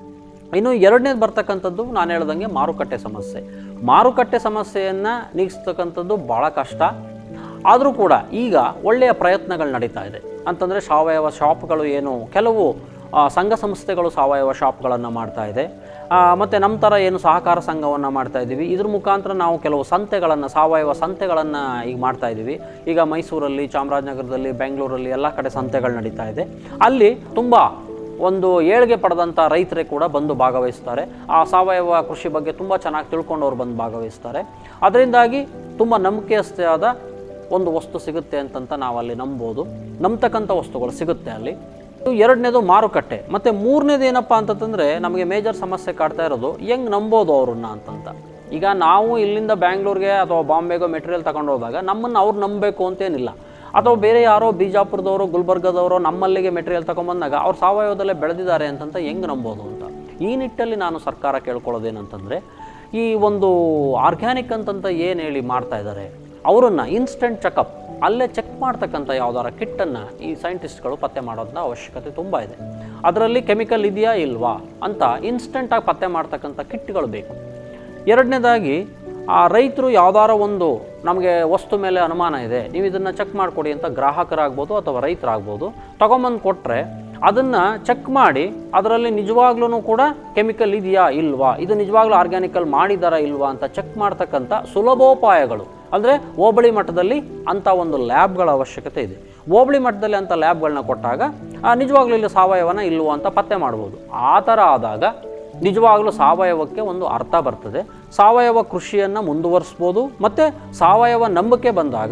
ಇನ್ನು ಎರಡನೇದು ಬರ್ತಕ್ಕಂಥದ್ದು ನಾನು ಹೇಳ್ದಂಗೆ ಮಾರುಕಟ್ಟೆ ಸಮಸ್ಯೆ. ಮಾರುಕಟ್ಟೆ ಸಮಸ್ಯೆಯನ್ನು ನೀಗಿಸ್ತಕ್ಕಂಥದ್ದು ಭಾಳ ಕಷ್ಟ. ಆದರೂ ಕೂಡ ಈಗ ಒಳ್ಳೆಯ ಪ್ರಯತ್ನಗಳು ನಡೀತಾ ಇದೆ. ಅಂತಂದರೆ ಸಾವಯವ ಶಾಪ್ಗಳು, ಏನು ಕೆಲವು ಸಂಘ ಸಂಸ್ಥೆಗಳು ಸಾವಯವ ಶಾಪ್ಗಳನ್ನು ಮಾಡ್ತಾ ಇದೆ. ಮತ್ತು ನಮ್ಮ ಥರ ಏನು ಸಹಕಾರ ಸಂಘವನ್ನು ಮಾಡ್ತಾ ಇದ್ದೀವಿ. ಇದ್ರ ಮುಖಾಂತರ ನಾವು ಕೆಲವು ಸಂತೆಗಳನ್ನು, ಸಾವಯವ ಸಂತೆಗಳನ್ನು ಈಗ ಮಾಡ್ತಾ ಇದ್ದೀವಿ. ಈಗ ಮೈಸೂರಲ್ಲಿ, ಚಾಮರಾಜನಗರದಲ್ಲಿ, ಬೆಂಗಳೂರಲ್ಲಿ ಎಲ್ಲ ಕಡೆ ಸಂತೆಗಳು ನಡೀತಾ ಇದೆ. ಅಲ್ಲಿ ತುಂಬ ಒಂದು ಏಳಿಗೆ ಪಡೆದಂಥ ರೈತರೇ ಕೂಡ ಬಂದು ಭಾಗವಹಿಸ್ತಾರೆ. ಆ ಸಾವಯವ ಕೃಷಿ ಬಗ್ಗೆ ತುಂಬ ಚೆನ್ನಾಗಿ ತಿಳ್ಕೊಂಡವ್ರು ಬಂದು ಭಾಗವಹಿಸ್ತಾರೆ. ಅದರಿಂದಾಗಿ ತುಂಬ ನಂಬಿಕೆಯಸ್ತಾದ ಒಂದು ವಸ್ತು ಸಿಗುತ್ತೆ ಅಂತಂತ ನಾವಲ್ಲಿ ನಂಬೋದು. ನಂಬ್ತಕ್ಕಂಥ ವಸ್ತುಗಳು ಸಿಗುತ್ತೆ ಅಲ್ಲಿ. ಎರಡನೇದು ಮಾರುಕಟ್ಟೆ. ಮತ್ತು ಮೂರನೇದು ಏನಪ್ಪ ಅಂತಂದರೆ ನಮಗೆ ಮೇಜರ್ ಸಮಸ್ಯೆ ಕಾಡ್ತಾ ಇರೋದು ಹೆಂಗೆ ನಂಬೋದು ಅವ್ರನ್ನ ಅಂತಂತ. ಈಗ ನಾವು ಇಲ್ಲಿಂದ ಬ್ಯಾಂಗ್ಳೂರಿಗೆ ಅಥವಾ ಬಾಂಬೆಗೋ ಮೆಟೀರಿಯಲ್ ತಗೊಂಡು ಹೋದಾಗ ನಮ್ಮನ್ನು ಅವ್ರು ನಂಬಬೇಕು ಅಂತೇನಿಲ್ಲ. ಅಥವಾ ಬೇರೆ ಯಾರೋ ಬಿಜಾಪುರದವರು, ಗುಲ್ಬರ್ಗದವರು ನಮ್ಮಲ್ಲಿಗೆ ಮೆಟೀರಿಯಲ್ ತಗೊಂಬಂದಾಗ ಅವ್ರು ಸಾವಯವದಲ್ಲೇ ಬೆಳೆದಿದ್ದಾರೆ ಅಂತಂತ ಹೆಂಗೆ ನಂಬೋದು ಅಂತ. ಈ ನಿಟ್ಟಲ್ಲಿ ನಾನು ಸರ್ಕಾರ ಕೇಳ್ಕೊಳ್ಳೋದೇನಂತಂದರೆ, ಈ ಒಂದು ಆರ್ಗ್ಯಾನಿಕ್ ಅಂತಂತ ಏನು ಹೇಳಿ ಮಾಡ್ತಾ ಇದ್ದಾರೆ ಅವರನ್ನು ಇನ್ಸ್ಟೆಂಟ್ ಚೆಕಪ್, ಅಲ್ಲೇ ಚೆಕ್ ಮಾಡ್ತಕ್ಕಂಥ ಯಾವುದಾರ ಕಿಟ್ಟನ್ನು ಈ ಸೈಂಟಿಸ್ಟ್ಗಳು ಪತ್ತೆ ಮಾಡೋದನ್ನ ಅವಶ್ಯಕತೆ ತುಂಬ ಇದೆ. ಅದರಲ್ಲಿ ಕೆಮಿಕಲ್ ಇದೆಯಾ ಇಲ್ವಾ ಅಂತ ಇನ್ಸ್ಟೆಂಟಾಗಿ ಪತ್ತೆ ಮಾಡ್ತಕ್ಕಂಥ ಕಿಟ್ಗಳು ಬೇಕು. ಎರಡನೇದಾಗಿ ಆ ರೈತರು ಯಾವುದಾರ ಒಂದು ನಮಗೆ ವಸ್ತು ಮೇಲೆ ಅನುಮಾನ ಇದೆ, ನೀವು ಇದನ್ನು ಚೆಕ್ ಮಾಡಿಕೊಡಿ ಅಂತ ಗ್ರಾಹಕರಾಗ್ಬೋದು ಅಥವಾ ರೈತರಾಗ್ಬೋದು ತೊಗೊಂಬಂದು ಕೊಟ್ಟರೆ ಅದನ್ನು ಚೆಕ್ ಮಾಡಿ ಅದರಲ್ಲಿ ನಿಜವಾಗ್ಲೂ ಕೂಡ ಕೆಮಿಕಲ್ ಇದೆಯಾ ಇಲ್ವಾ, ಇದು ನಿಜವಾಗ್ಲೂ ಆರ್ಗ್ಯಾನಿಕಲ್ ಮಾಡಿದಾರಾ ಇಲ್ವಾ ಅಂತ ಚೆಕ್ ಮಾಡ್ತಕ್ಕಂಥ ಸುಲಭೋಪಾಯಗಳು. ಅಂದರೆ ಹೋಬಳಿ ಮಟ್ಟದಲ್ಲಿ ಅಂಥ ಒಂದು ಲ್ಯಾಬ್ಗಳ ಅವಶ್ಯಕತೆ ಇದೆ. ಹೋಬಳಿ ಮಟ್ಟದಲ್ಲಿ ಅಂಥ ಲ್ಯಾಬ್ಗಳನ್ನ ಕೊಟ್ಟಾಗ ನಿಜವಾಗ್ಲೂ ಇಲ್ಲಿ ಸಾವಯವನ ಇಲ್ವೋ ಅಂತ ಪತ್ತೆ ಮಾಡ್ಬೋದು. ಆ ಥರ ಆದಾಗ ನಿಜವಾಗ್ಲೂ ಸಾವಯವಕ್ಕೆ ಒಂದು ಅರ್ಥ ಬರ್ತದೆ. ಸಾವಯವ ಕೃಷಿಯನ್ನು ಮುಂದುವರಿಸ್ಬೋದು. ಮತ್ತು ಸಾವಯವ ನಂಬಿಕೆ ಬಂದಾಗ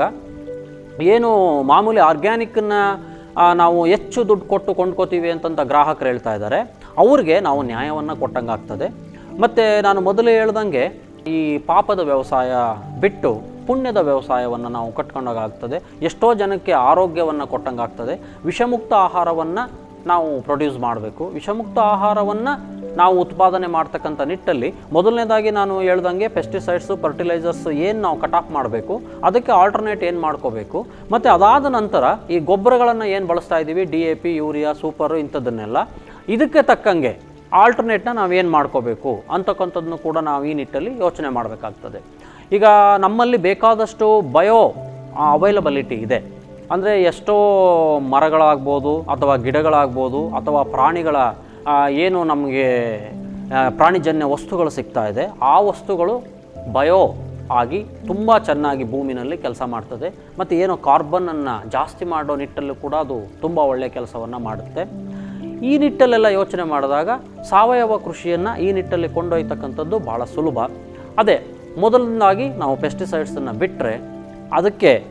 ಏನು ಮಾಮೂಲಿ ಆರ್ಗ್ಯಾನಿಕ್ಕನ್ನು ನಾವು ಹೆಚ್ಚು ದುಡ್ಡು ಕೊಟ್ಟು ಕೊಂಡ್ಕೋತೀವಿ ಅಂತಂತ ಗ್ರಾಹಕರು ಹೇಳ್ತಾ ಇದ್ದಾರೆ, ಅವ್ರಿಗೆ ನಾವು ನ್ಯಾಯವನ್ನು ಕೊಟ್ಟಂಗಾಗ್ತದೆ. ಮತ್ತು ನಾನು ಮೊದಲೇ ಹೇಳ್ದಂಗೆ ಈ ಪಾಪದ ವ್ಯವಸಾಯ ಬಿಟ್ಟು ಪುಣ್ಯದ ವ್ಯವಸಾಯವನ್ನು ನಾವು ಕಟ್ಕೊಂಡಾಗ್ತದೆ. ಎಷ್ಟೋ ಜನಕ್ಕೆ ಆರೋಗ್ಯವನ್ನು ಕೊಟ್ಟಂಗಾಗ್ತದೆ. ವಿಷಮುಕ್ತ ಆಹಾರವನ್ನು ನಾವು ಪ್ರೊಡ್ಯೂಸ್ ಮಾಡಬೇಕು. ವಿಷಮುಕ್ತ ಆಹಾರವನ್ನು ನಾವು ಉತ್ಪಾದನೆ ಮಾಡ್ತಕ್ಕಂಥ ನಿಟ್ಟಲ್ಲಿ ಮೊದಲನೇದಾಗಿ ನಾನು ಹೇಳ್ದಂಗೆ ಪೆಸ್ಟಿಸೈಡ್ಸು, ಫರ್ಟಿಲೈಸರ್ಸ್ ಏನು ನಾವು ಕಟ್ ಆಫ್ ಮಾಡಬೇಕು, ಅದಕ್ಕೆ ಆಲ್ಟರ್ನೇಟ್ ಏನು ಮಾಡ್ಕೋಬೇಕು. ಮತ್ತು ಅದಾದ ನಂತರ ಈ ಗೊಬ್ಬರಗಳನ್ನು ಏನು ಬಳಸ್ತಾ ಇದ್ದೀವಿ, DAP, ಯೂರಿಯಾ, ಸೂಪರು ಇಂಥದ್ದನ್ನೆಲ್ಲ ಇದಕ್ಕೆ ತಕ್ಕಂಗೆ ಆಲ್ಟರ್ನೇಟ್ನ ನಾವೇನು ಮಾಡ್ಕೋಬೇಕು ಅಂತಕ್ಕಂಥದ್ದನ್ನು ಕೂಡ ನಾವು ಈ ನಿಟ್ಟಲ್ಲಿ ಯೋಚನೆ ಮಾಡಬೇಕಾಗ್ತದೆ. ಈಗ ನಮ್ಮಲ್ಲಿ ಬೇಕಾದಷ್ಟು ಬಯೋ ಅವೈಲಬಿಲಿಟಿ ಇದೆ. ಅಂದರೆ ಎಷ್ಟೋ ಮರಗಳಾಗ್ಬೋದು ಅಥವಾ ಗಿಡಗಳಾಗ್ಬೋದು ಅಥವಾ ಪ್ರಾಣಿಗಳ ಏನು ನಮಗೆ ಪ್ರಾಣಿಜನ್ಯ ವಸ್ತುಗಳು ಸಿಗ್ತಾ ಇದೆ, ಆ ವಸ್ತುಗಳು ಬಯೋ ಆಗಿ ತುಂಬ ಚೆನ್ನಾಗಿ ಭೂಮಿನಲ್ಲಿ ಕೆಲಸ ಮಾಡ್ತದೆ. ಮತ್ತು ಏನು ಕಾರ್ಬನನ್ನು ಜಾಸ್ತಿ ಮಾಡೋ ನಿಟ್ಟಲ್ಲೂ ಕೂಡ ಅದು ತುಂಬ ಒಳ್ಳೆಯ ಕೆಲಸವನ್ನು ಮಾಡುತ್ತೆ. ಈ ನಿಟ್ಟಲ್ಲೆಲ್ಲ ಯೋಚನೆ ಮಾಡಿದಾಗ ಸಾವಯವ ಕೃಷಿಯನ್ನು ಈ ನಿಟ್ಟಲ್ಲಿ ಕೊಂಡೊಯ್ತಕ್ಕಂಥದ್ದು ಭಾಳ ಸುಲಭ. ಅದೇ ಮೊದಲನೇದಾಗಿ ನಾವು ಪೆಸ್ಟಿಸೈಡ್ಸನ್ನು ಬಿಟ್ಟರೆ ಅದಕ್ಕೆ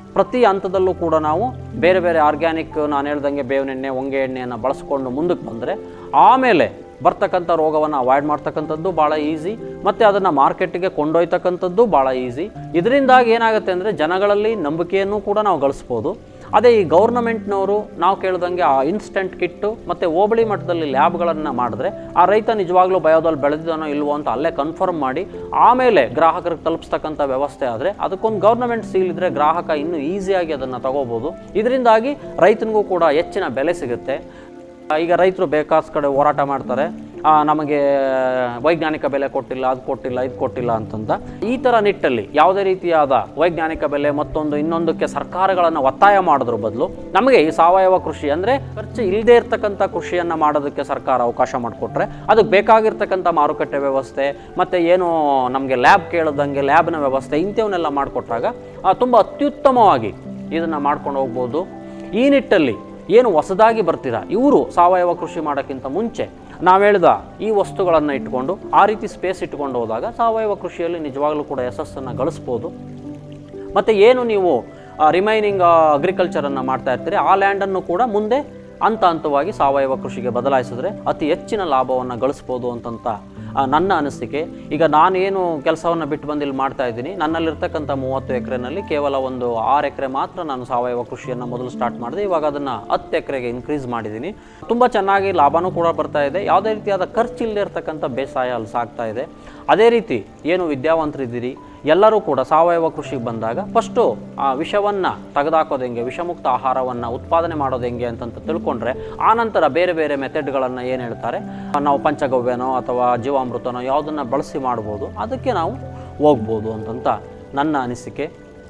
ಪ್ರತಿ ಹಂತದಲ್ಲೂ ಕೂಡ ನಾವು ಬೇರೆ ಬೇರೆ ಆರ್ಗ್ಯಾನಿಕ್, ನಾನು ಹೇಳ್ದಂಗೆ ಬೇವಿನ ಎಣ್ಣೆ, ಹೊಂಗೆ ಎಣ್ಣೆಯನ್ನು ಬಳಸ್ಕೊಂಡು ಮುಂದಕ್ಕೆ ಬಂದರೆ ಆಮೇಲೆ ಬರ್ತಕ್ಕಂಥ ರೋಗವನ್ನು ಅವಾಯ್ಡ್ ಮಾಡ್ತಕ್ಕಂಥದ್ದು ಭಾಳ ಈಸಿ, ಮತ್ತು ಅದನ್ನು ಮಾರ್ಕೆಟಿಗೆ ಕೊಂಡೊಯ್ತಕ್ಕಂಥದ್ದು ಭಾಳ ಈಸಿ. ಇದರಿಂದಾಗಿ ಏನಾಗುತ್ತೆ ಅಂದರೆ ಜನಗಳಲ್ಲಿ ನಂಬಿಕೆಯನ್ನು ಕೂಡ ನಾವು ಗಳಿಸ್ಬೋದು. ಅದೇ ಈ ಗೌರ್ನಮೆಂಟ್ನವರು ನಾವು ಕೇಳ್ದಂಗೆ ಆ ಇನ್ಸ್ಟೆಂಟ್ ಕಿಟ್ಟು ಮತ್ತು ಹೋಬಳಿ ಮಟ್ಟದಲ್ಲಿ ಲ್ಯಾಬ್ಗಳನ್ನು ಮಾಡಿದ್ರೆ ಆ ರೈತ ನಿಜವಾಗ್ಲೂ ಬಯೋದಲ್ಲಿ ಬೆಳೆದಿದ್ದಾನೋ ಇಲ್ವೋ ಅಂತ ಅಲ್ಲೇ ಕನ್ಫರ್ಮ್ ಮಾಡಿ ಆಮೇಲೆ ಗ್ರಾಹಕರಿಗೆ ತಲುಪಿಸ್ತಕ್ಕಂಥ ವ್ಯವಸ್ಥೆ ಆದರೆ ಅದಕ್ಕೊಂದು ಗೌರ್ನಮೆಂಟ್ ಸೀಲ್ ಇದ್ದರೆ ಗ್ರಾಹಕ ಇನ್ನೂ ಈಸಿಯಾಗಿ ಅದನ್ನು ತಗೋಬೋದು. ಇದರಿಂದಾಗಿ ರೈತನಿಗೂ ಕೂಡ ಹೆಚ್ಚಿನ ಬೆಲೆ ಸಿಗುತ್ತೆ. ಈಗ ರೈತರು ಬೇಕಾದ ಕಡೆ ಹೋರಾಟ ಮಾಡ್ತಾರೆ, ನಮಗೆ ವೈಜ್ಞಾನಿಕ ಬೆಲೆ ಕೊಟ್ಟಿಲ್ಲ, ಅದು ಕೊಟ್ಟಿಲ್ಲ, ಇದು ಕೊಟ್ಟಿಲ್ಲ ಅಂತಂದ. ಈ ಥರ ನಿಟ್ಟಲ್ಲಿ ಯಾವುದೇ ರೀತಿಯಾದ ವೈಜ್ಞಾನಿಕ ಬೆಲೆ ಮತ್ತೊಂದು ಇನ್ನೊಂದಕ್ಕೆ ಸರ್ಕಾರಗಳನ್ನು ಒತ್ತಾಯ ಮಾಡೋದ್ರ ಬದಲು ನಮಗೆ ಈ ಸಾವಯವ ಕೃಷಿ ಅಂದರೆ ಖರ್ಚು ಇಲ್ಲದೇ ಇರ್ತಕ್ಕಂಥ ಕೃಷಿಯನ್ನು ಮಾಡೋದಕ್ಕೆ ಸರ್ಕಾರ ಅವಕಾಶ ಮಾಡಿಕೊಟ್ರೆ ಅದಕ್ಕೆ ಬೇಕಾಗಿರ್ತಕ್ಕಂಥ ಮಾರುಕಟ್ಟೆ ವ್ಯವಸ್ಥೆ ಮತ್ತು ಏನು ನಮಗೆ ಲ್ಯಾಬ್ ಕೇಳ್ದಂಗೆ ಲ್ಯಾಬ್ನ ವ್ಯವಸ್ಥೆ ಇಂಥವನ್ನೆಲ್ಲ ಮಾಡಿಕೊಟ್ಟಾಗ ತುಂಬ ಅತ್ಯುತ್ತಮವಾಗಿ ಇದನ್ನು ಮಾಡ್ಕೊಂಡು ಹೋಗ್ಬೋದು. ಈ ನಿಟ್ಟಲ್ಲಿ ಏನು ಹೊಸದಾಗಿ ಬರ್ತೀರಾ ಇವರು ಸಾವಯವ ಕೃಷಿ ಮಾಡೋಕ್ಕಿಂತ ಮುಂಚೆ ನಾವು ಹೇಳಿದ ಈ ವಸ್ತುಗಳನ್ನು ಇಟ್ಕೊಂಡು ಆ ರೀತಿ ಸ್ಪೇಸ್ ಇಟ್ಕೊಂಡು ಹೋದಾಗ ಸಾವಯವ ಕೃಷಿಯಲ್ಲಿ ನಿಜವಾಗ್ಲೂ ಕೂಡ ಯಶಸ್ಸನ್ನು ಗಳಿಸ್ಬೋದು. ಮತ್ತು ಏನು ನೀವು ರಿಮೈನಿಂಗ್ ಅಗ್ರಿಕಲ್ಚರನ್ನು ಮಾಡ್ತಾ ಇರ್ತೀರಿ ಆ ಲ್ಯಾಂಡನ್ನು ಕೂಡ ಮುಂದೆ ಹಂತ ಹಂತವಾಗಿ ಸಾವಯವ ಕೃಷಿಗೆ ಬದಲಾಯಿಸಿದ್ರೆ ಅತಿ ಹೆಚ್ಚಿನ ಲಾಭವನ್ನು ಗಳಿಸ್ಬೋದು ಅಂತಂತ ನನ್ನ ಅನಿಸಿಕೆ. ಈಗ ನಾನೇನು ಕೆಲಸವನ್ನು ಬಿಟ್ಟು ಬಂದು ಇಲ್ಲಿ ಮಾಡ್ತಾ ಇದ್ದೀನಿ, ನನ್ನಲ್ಲಿರ್ತಕ್ಕಂಥ 30 ಎಕರೆನಲ್ಲಿ ಕೇವಲ ಒಂದು 6 ಎಕರೆ ಮಾತ್ರ ನಾನು ಸಾವಯವ ಕೃಷಿಯನ್ನು ಮೊದಲು ಸ್ಟಾರ್ಟ್ ಮಾಡಿದೆ. ಇವಾಗ ಅದನ್ನು 10 ಎಕರೆಗೆ ಇನ್ಕ್ರೀಸ್ ಮಾಡಿದ್ದೀನಿ. ತುಂಬ ಚೆನ್ನಾಗಿ ಲಾಭನೂ ಕೂಡ ಬರ್ತಾ ಇದೆ. ಯಾವುದೇ ರೀತಿಯಾದ ಖರ್ಚಿಲ್ಲದೆ ಇರ್ತಕ್ಕಂಥ ಬೇಸಾಯ ಅಲ್ಲಿ ಸಾಗ್ತಾ ಇದೆ. ಅದೇ ರೀತಿ ಏನು ವಿದ್ಯಾವಂತರಿದ್ದೀರಿ ಎಲ್ಲರೂ ಕೂಡ ಸಾವಯವ ಕೃಷಿಗೆ ಬಂದಾಗ ಫಸ್ಟು ಆ ವಿಷವನ್ನು ತೆಗೆದಾಕೋದು ಹೆಂಗೆ, ವಿಷಮುಕ್ತ ಆಹಾರವನ್ನು ಉತ್ಪಾದನೆ ಮಾಡೋದು ಹೆಂಗೆ ಅಂತಂತ ತಿಳ್ಕೊಂಡ್ರೆ ಆನಂತರ ಬೇರೆ ಬೇರೆ ಮೆಥಡ್ಗಳನ್ನು ಏನು ಹೇಳ್ತಾರೆ ನಾವು ಪಂಚಗವ್ಯನೋ ಅಥವಾ ಜೀವಾಮೃತನೋ ಯಾವುದನ್ನು ಬಳಸಿ ಮಾಡ್ಬೋದು, ಅದಕ್ಕೆ ನಾವು ಹೋಗ್ಬೋದು ಅಂತಂತ ನನ್ನ ಅನಿಸಿಕೆ.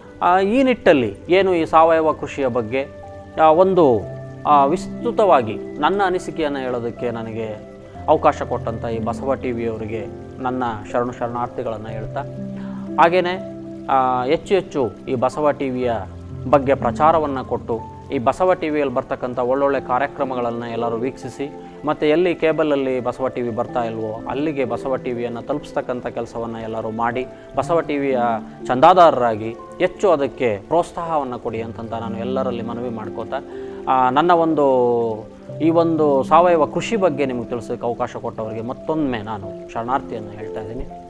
ಈ ನಿಟ್ಟಲ್ಲಿ ಏನು ಈ ಸಾವಯವ ಕೃಷಿಯ ಬಗ್ಗೆ ಒಂದು ವಿಸ್ತೃತವಾಗಿ ನನ್ನ ಅನಿಸಿಕೆಯನ್ನು ಹೇಳೋದಕ್ಕೆ ನನಗೆ ಅವಕಾಶ ಕೊಟ್ಟಂಥ ಈ ಬಸವ ಟಿ ವಿಯವರಿಗೆ ನನ್ನ ಶರಣಾರ್ಥಿಗಳನ್ನು ಹೇಳ್ತಾ, ಹಾಗೆಯೇ ಹೆಚ್ಚು ಹೆಚ್ಚು ಈ ಬಸವ ಟಿ ವಿಯ ಬಗ್ಗೆ ಪ್ರಚಾರವನ್ನು ಕೊಟ್ಟು ಈ ಬಸವ ಟಿ ವಿಯಲ್ಲಿ ಬರ್ತಕ್ಕಂಥ ಒಳ್ಳೊಳ್ಳೆ ಕಾರ್ಯಕ್ರಮಗಳನ್ನು ಎಲ್ಲರೂ ವೀಕ್ಷಿಸಿ, ಮತ್ತು ಎಲ್ಲಿ ಕೇಬಲಲ್ಲಿ ಬಸವ ಟಿ ವಿ ಬರ್ತಾ ಇಲ್ವೋ ಅಲ್ಲಿಗೆ ಬಸವ ಟಿ ವಿಯನ್ನು ತಲುಪಿಸ್ತಕ್ಕಂಥ ಕೆಲಸವನ್ನು ಎಲ್ಲರೂ ಮಾಡಿ ಬಸವ ಟಿ ವಿಯ ಚಂದಾದಾರರಾಗಿ ಹೆಚ್ಚು ಅದಕ್ಕೆ ಪ್ರೋತ್ಸಾಹವನ್ನು ಕೊಡಿ ಅಂತಂತ ನಾನು ಎಲ್ಲರಲ್ಲಿ ಮನವಿ ಮಾಡ್ಕೋತಾ ನನ್ನ ಈ ಒಂದು ಸಾವಯವ ಕೃಷಿ ಬಗ್ಗೆ ನಿಮಗೆ ತಿಳಿಸೋಕ್ಕೆ ಅವಕಾಶ ಕೊಟ್ಟವರಿಗೆ ಮತ್ತೊಮ್ಮೆ ನಾನು ಶರಣಾರ್ಥಿಯನ್ನು ಹೇಳ್ತಾ ಇದ್ದೀನಿ.